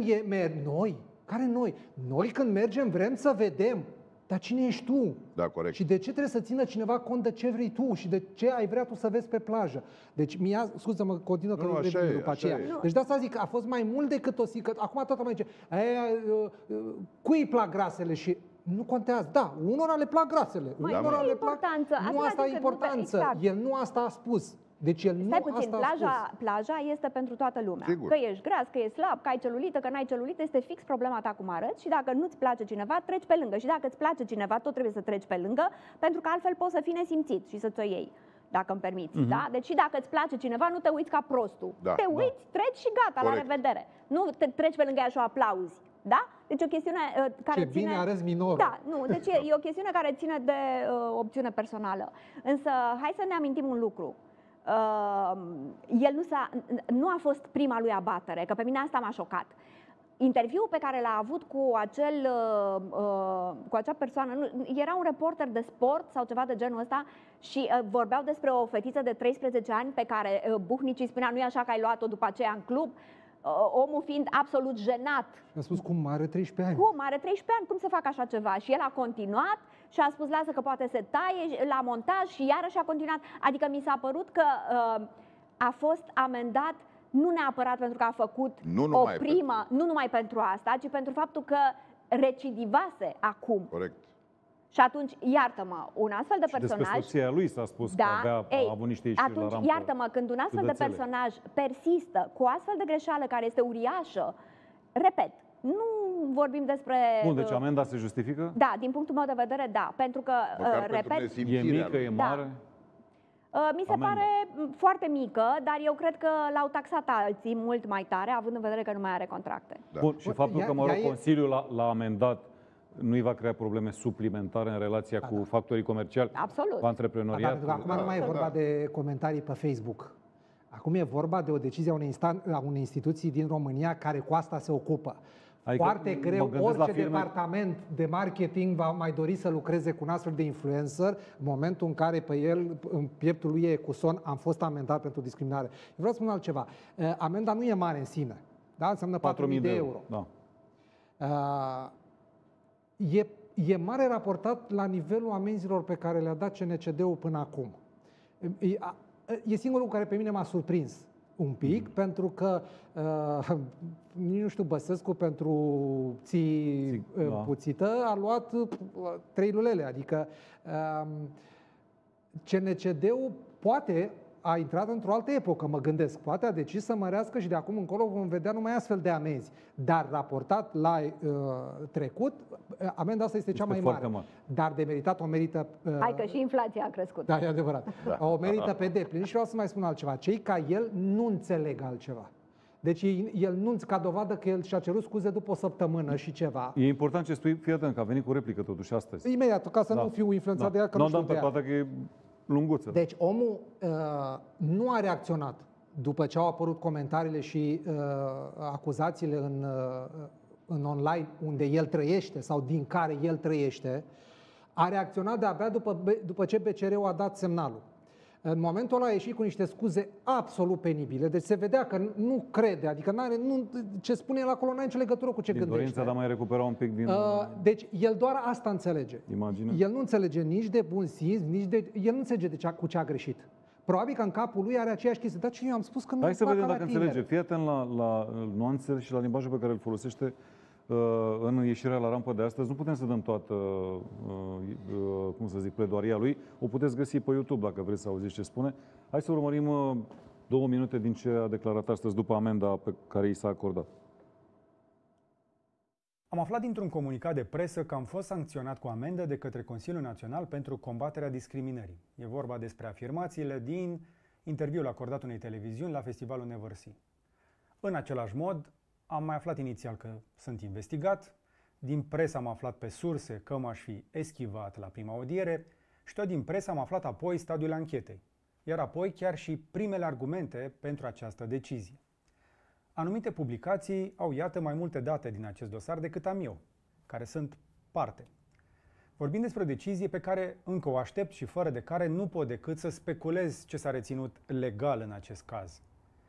Noi când mergem vrem să vedem. Dar cine ești tu? Da, corect. Și de ce trebuie să țină cineva cont de ce vrei tu și de ce ai vrea tu să vezi pe plajă? Deci, scuză-mă, continuă că nu revin după aceea. Deci de asta zic că a fost mai mult decât o că acum toată lumea zice, cui îi plac grasele și nu contează. Da, unora le plac grasele. Unora le plac. Nu asta e importanță. Exact. El nu asta a spus. Deci el Stai puțin, plaja este pentru toată lumea. Sigur. Că ești gras, că ești slab, că ai celulită, că n-ai celulită, este fix problema ta cum arăți și dacă nu-ți place cineva, treci pe lângă. Și dacă îți place cineva, tot trebuie să treci pe lângă, pentru că altfel poți să fii nesimțit și să ți-o iei, dacă îmi permiți. Da? Deci și dacă îți place cineva, nu te uiți ca prostul. Te uiți, treci și gata, la revedere. Nu te treci pe lângă ea și o aplauzi. Da? Deci o chestiune care ține... bine arăți minor. Da, nu, deci e o chestiune care ține de opțiune personală. Însă, hai să ne amintim un lucru. El nu a fost prima lui abatere, că pe mine asta m-a șocat. Interviul pe care l-a avut cu acea persoană, era un reporter de sport sau ceva de genul ăsta și vorbeau despre o fetiță de 13 ani pe care buhnicii spunea, nu e așa că ai luat-o după aceea în club, omul fiind absolut jenat. A spus, cum are 13 ani? Cum are 13 ani? Cum să fac așa ceva? Și el a continuat și a spus, lasă că poate se taie la montaj și iarăși a continuat. Adică mi s-a părut că a fost amendat nu neapărat pentru că a făcut nu numai pentru asta, ci pentru faptul că recidivase acum. Corect. Și atunci, iartă-mă, un astfel de personaj... Despre soția lui s-a spus că a avut niște ieșiri la rampă. Atunci, iartă-mă, când un astfel de personaj persistă cu o astfel de greșeală care este uriașă, repet, nu vorbim despre... Bun, deci amenda se justifică? Da, din punctul meu de vedere, da. Pentru că, repet... E mică, e mare? Mi se pare foarte mică, dar eu cred că l-au taxat alții mult mai tare, având în vedere că nu mai are contracte. Da. Bun, și faptul că, Consiliul l-a amendat nu îi va crea probleme suplimentare în relația cu factorii comerciali, cu antreprenoriatul? Pentru că acum nu mai e vorba de comentarii pe Facebook. Acum e vorba de o decizie a unei instituții din România care cu asta se ocupă. Adică foarte greu, orice departament de marketing va mai dori să lucreze cu un astfel de influencer în momentul în care pe el, în pieptul lui e cu son, am fost amendat pentru discriminare. Eu vreau să spun altceva. Amenda nu e mare în sine. Da? Înseamnă 4.000 de euro. Da. E mare raportat la nivelul amenzilor pe care le-a dat CNCD-ul până acum. E singurul care pe mine m-a surprins un pic, pentru că nici nu știu, Băsescu pentru puțită a luat 3 lulele, adică CNCD-ul poate a intrat într-o altă epocă, mă gândesc. Poate a decis să mărească și de acum încolo vom vedea numai astfel de amenzi. Dar raportat la trecut, amenda asta este cea mai mare. Dar de meritat o merită... Hai că și inflația a crescut. Da, e adevărat. O merită pe deplin. Și vreau să mai spun altceva. Cei ca el nu înțeleg altceva. Deci el nu, ca dovadă că el și-a cerut scuze după o săptămână și ceva. E important ce spui, fii atent, că a venit cu replică totuși astăzi. Imediat, ca să nu fiu influențat de ea, că nu știu de ea. Că e lunguță. Deci omul nu a reacționat după ce au apărut comentariile și acuzațiile în online unde el trăiește sau din care el trăiește, a reacționat de-abia după ce BCR-ul a dat semnalul. În momentul ăla a ieșit cu niște scuze absolut penibile, deci se vedea că nu crede, adică ce spune el acolo n-are nicio legătură cu ce gândește. Dorința de a mai recupera un pic din... Deci el doar asta înțelege. Imagine. El nu înțelege nici de bun simț, el nu înțelege cu ce a greșit. Probabil că în capul lui are aceeași chestie. Dar ce eu am spus că nu. Hai să vedem dacă înțelege. Fii atent la nuanțele și la limbajul pe care îl folosește în ieșirea la rampă de astăzi. Nu putem să dăm toată, cum să zic, pledoaria lui. O puteți găsi pe YouTube dacă vreți să auziți ce spune. Hai să urmărim 2 minute din ce a declarat astăzi după amenda pe care i s-a acordat. Am aflat dintr-un comunicat de presă că am fost sancționat cu amendă de către Consiliul Național pentru combaterea discriminării. E vorba despre afirmațiile din interviul acordat unei televiziuni la Festivalul Never See. În același mod, am mai aflat inițial că sunt investigat, din presă am aflat pe surse că m-aș fi eschivat la prima audiere și tot din presă am aflat apoi stadiul anchetei, iar apoi chiar și primele argumente pentru această decizie. Anumite publicații au, iată, mai multe date din acest dosar decât am eu, care sunt parte. Vorbim despre o decizie pe care încă o aștept și fără de care nu pot decât să speculez ce s-a reținut legal în acest caz.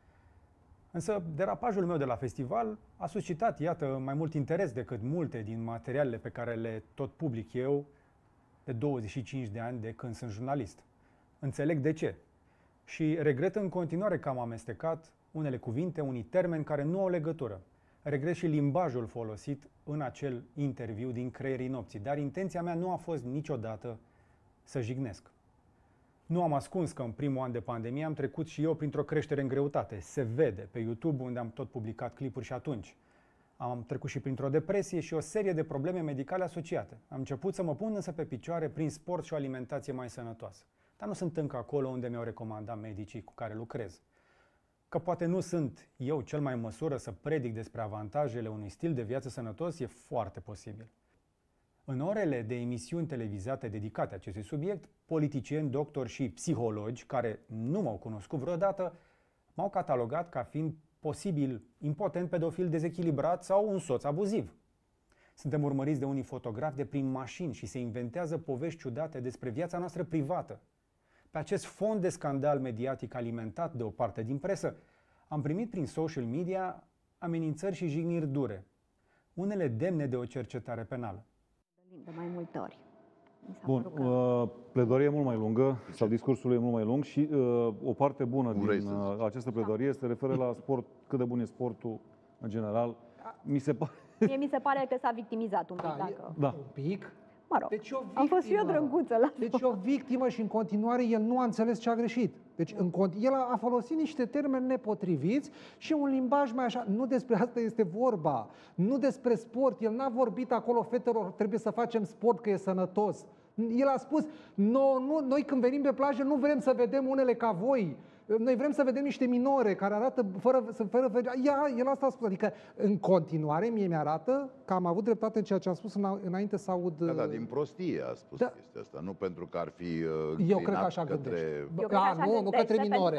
Însă derapajul meu de la festival a suscitat, iată, mai mult interes decât multe din materialele pe care le tot public eu de 25 de ani de când sunt jurnalist. Înțeleg de ce. Și regret în continuare că am amestecat unele cuvinte, unii termeni care nu au legătură. Regret și limbajul folosit în acel interviu din Creierii nopții, dar intenția mea nu a fost niciodată să jignesc. Nu am ascuns că în primul an de pandemie am trecut și eu printr-o creștere în greutate. Se vede pe YouTube, unde am tot publicat clipuri și atunci. Am trecut și printr-o depresie și o serie de probleme medicale asociate. Am început să mă pun însă pe picioare prin sport și o alimentație mai sănătoasă. Dar nu sunt încă acolo unde mi-au recomandat medicii cu care lucrez. Că poate nu sunt eu cel mai în măsură să predic despre avantajele unui stil de viață sănătos e foarte posibil. În orele de emisiuni televizate dedicate acestui subiect, politicieni, doctori și psihologi, care nu m-au cunoscut vreodată, m-au catalogat ca fiind posibil impotent, pedofil, dezechilibrat sau un soț abuziv. Suntem urmăriți de unii fotografi de prin mașini și se inventează povești ciudate despre viața noastră privată. Pe acest fond de scandal mediatic alimentat de o parte din presă, am primit prin social media amenințări și jigniri dure, unele demne de o cercetare penală. De mai multe ori. Bun, pledoaria e mult mai lungă, sau discursul e mult mai lung și o parte bună din această pledoarie se referă la sport, cât de bun e sportul în general. Mie mi se pare că s-a victimizat un pic. Un pic. Mă rog, deci am fost și eu drăguță la Deci o victimă și în continuare el nu a înțeles ce a greșit. Deci el a folosit niște termeni nepotriviți și un limbaj mai așa. Nu despre asta este vorba. Nu despre sport. El n-a vorbit acolo, fetelor, trebuie să facem sport că e sănătos. El a spus, noi când venim pe plajă nu vrem să vedem unele ca voi. Noi vrem să vedem niște minore care arată fără el asta a spus. Adică, în continuare, mie mi-arată că am avut dreptate în ceea ce am spus înainte să aud... Da, din prostie a spus chestia asta, nu pentru că ar fi eu cred că așa gândește. Nu către minore.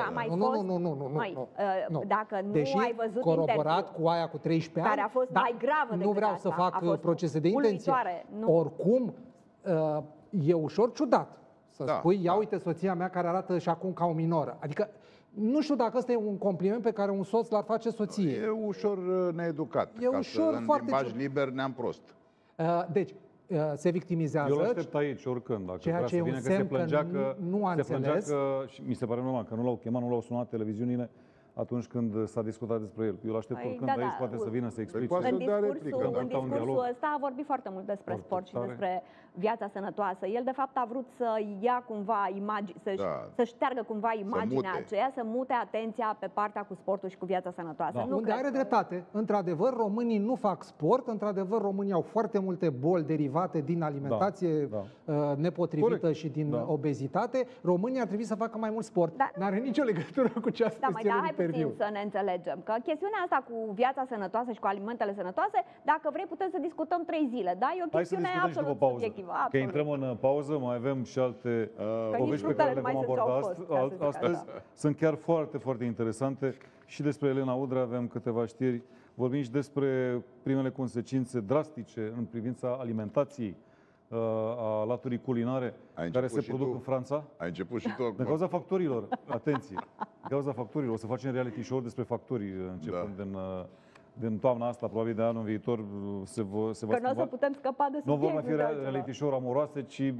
Nu. Dacă nu deși ai văzut coroborat cu aia cu 13 ani, care a fost mai gravă decât nu vreau să fac procese de intenție. Oricum, e ușor ciudat. Să spui, ia uite soția mea care arată și acum ca o minoră. Adică, nu știu dacă ăsta e un compliment pe care un soț l-ar face soției. E ușor needucat. E ușor, în foarte limbaj liber ne-am prost. Deci, se victimizează. Eu l-aștept aici, oricând. Dacă ceea ce e un semn că nu a înțeles. Și mi se pare normal că nu l-au chemat, nu l-au sunat televiziunile atunci când s-a discutat despre el. Eu l-aștept oricând aici, poate să vină să explice. În discursul ăsta a vorbit foarte mult despre sport și despre viața sănătoasă. El, de fapt, a vrut să ia cumva să șteargă cumva imaginea aceea, să mute atenția pe partea cu sportul și cu viața sănătoasă. Unde are dreptate. Într-adevăr, românii nu fac sport, într-adevăr, românii au foarte multe boli derivate din alimentație nepotrivită și din obezitate. România ar trebui să facă mai mult sport. N-are nicio legătură cu ce a spus puțin să ne înțelegem. Că chestiunea asta cu viața sănătoasă și cu alimentele sănătoase, dacă vrei, putem să discutăm 3 zile. Da? E o chestiune absolut subiectivă. Că intrăm în pauză, mai avem și alte povești pe care le vom aborda astăzi. Sunt chiar foarte, foarte interesante. Și despre Elena Udrea avem câteva știri. Vorbim și despre primele consecințe drastice în privința alimentației a laturii culinare care se produc în Franța. Ai început și tu. Din cauza factorilor, atenție, din cauza factorilor. O să facem reality show despre factorii începând din toamna asta, probabil de anul viitor se va schimba. Că nu o să putem scăpa de subiect. Nu vor mai fi reality show amoroase, ci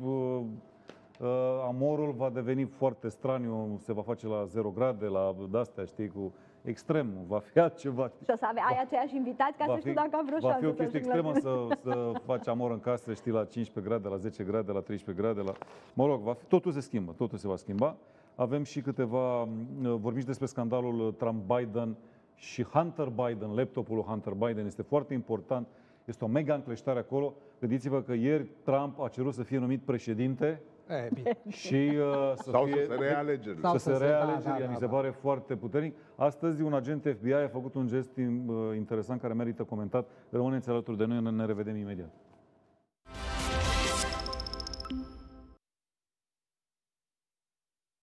amorul va deveni foarte straniu, se va face la 0 grade, la de-astea, știi, cu extremul, va fi altceva. Și o să ai aceiași invitați ca să știu dacă am vreo Va șansă fi o să chestie ajung la extremă să faci amor în casă, știi, la 15 grade, la 10 grade, la 13 grade, la... Mă rog, totul se schimbă, totul se va schimba. Avem și câteva, vorbim și despre scandalul Trump-Biden și Hunter Biden, laptopul lui Hunter Biden este foarte important, este o mega încleștare acolo. Gândiți-vă că ieri Trump a cerut să fie numit președinte și să se rea alegerile. Să se rea alegerile, mi se pare foarte puternic. Astăzi un agent FBI a făcut un gest interesant care merită comentat. Rămâneți alături de noi, ne revedem imediat.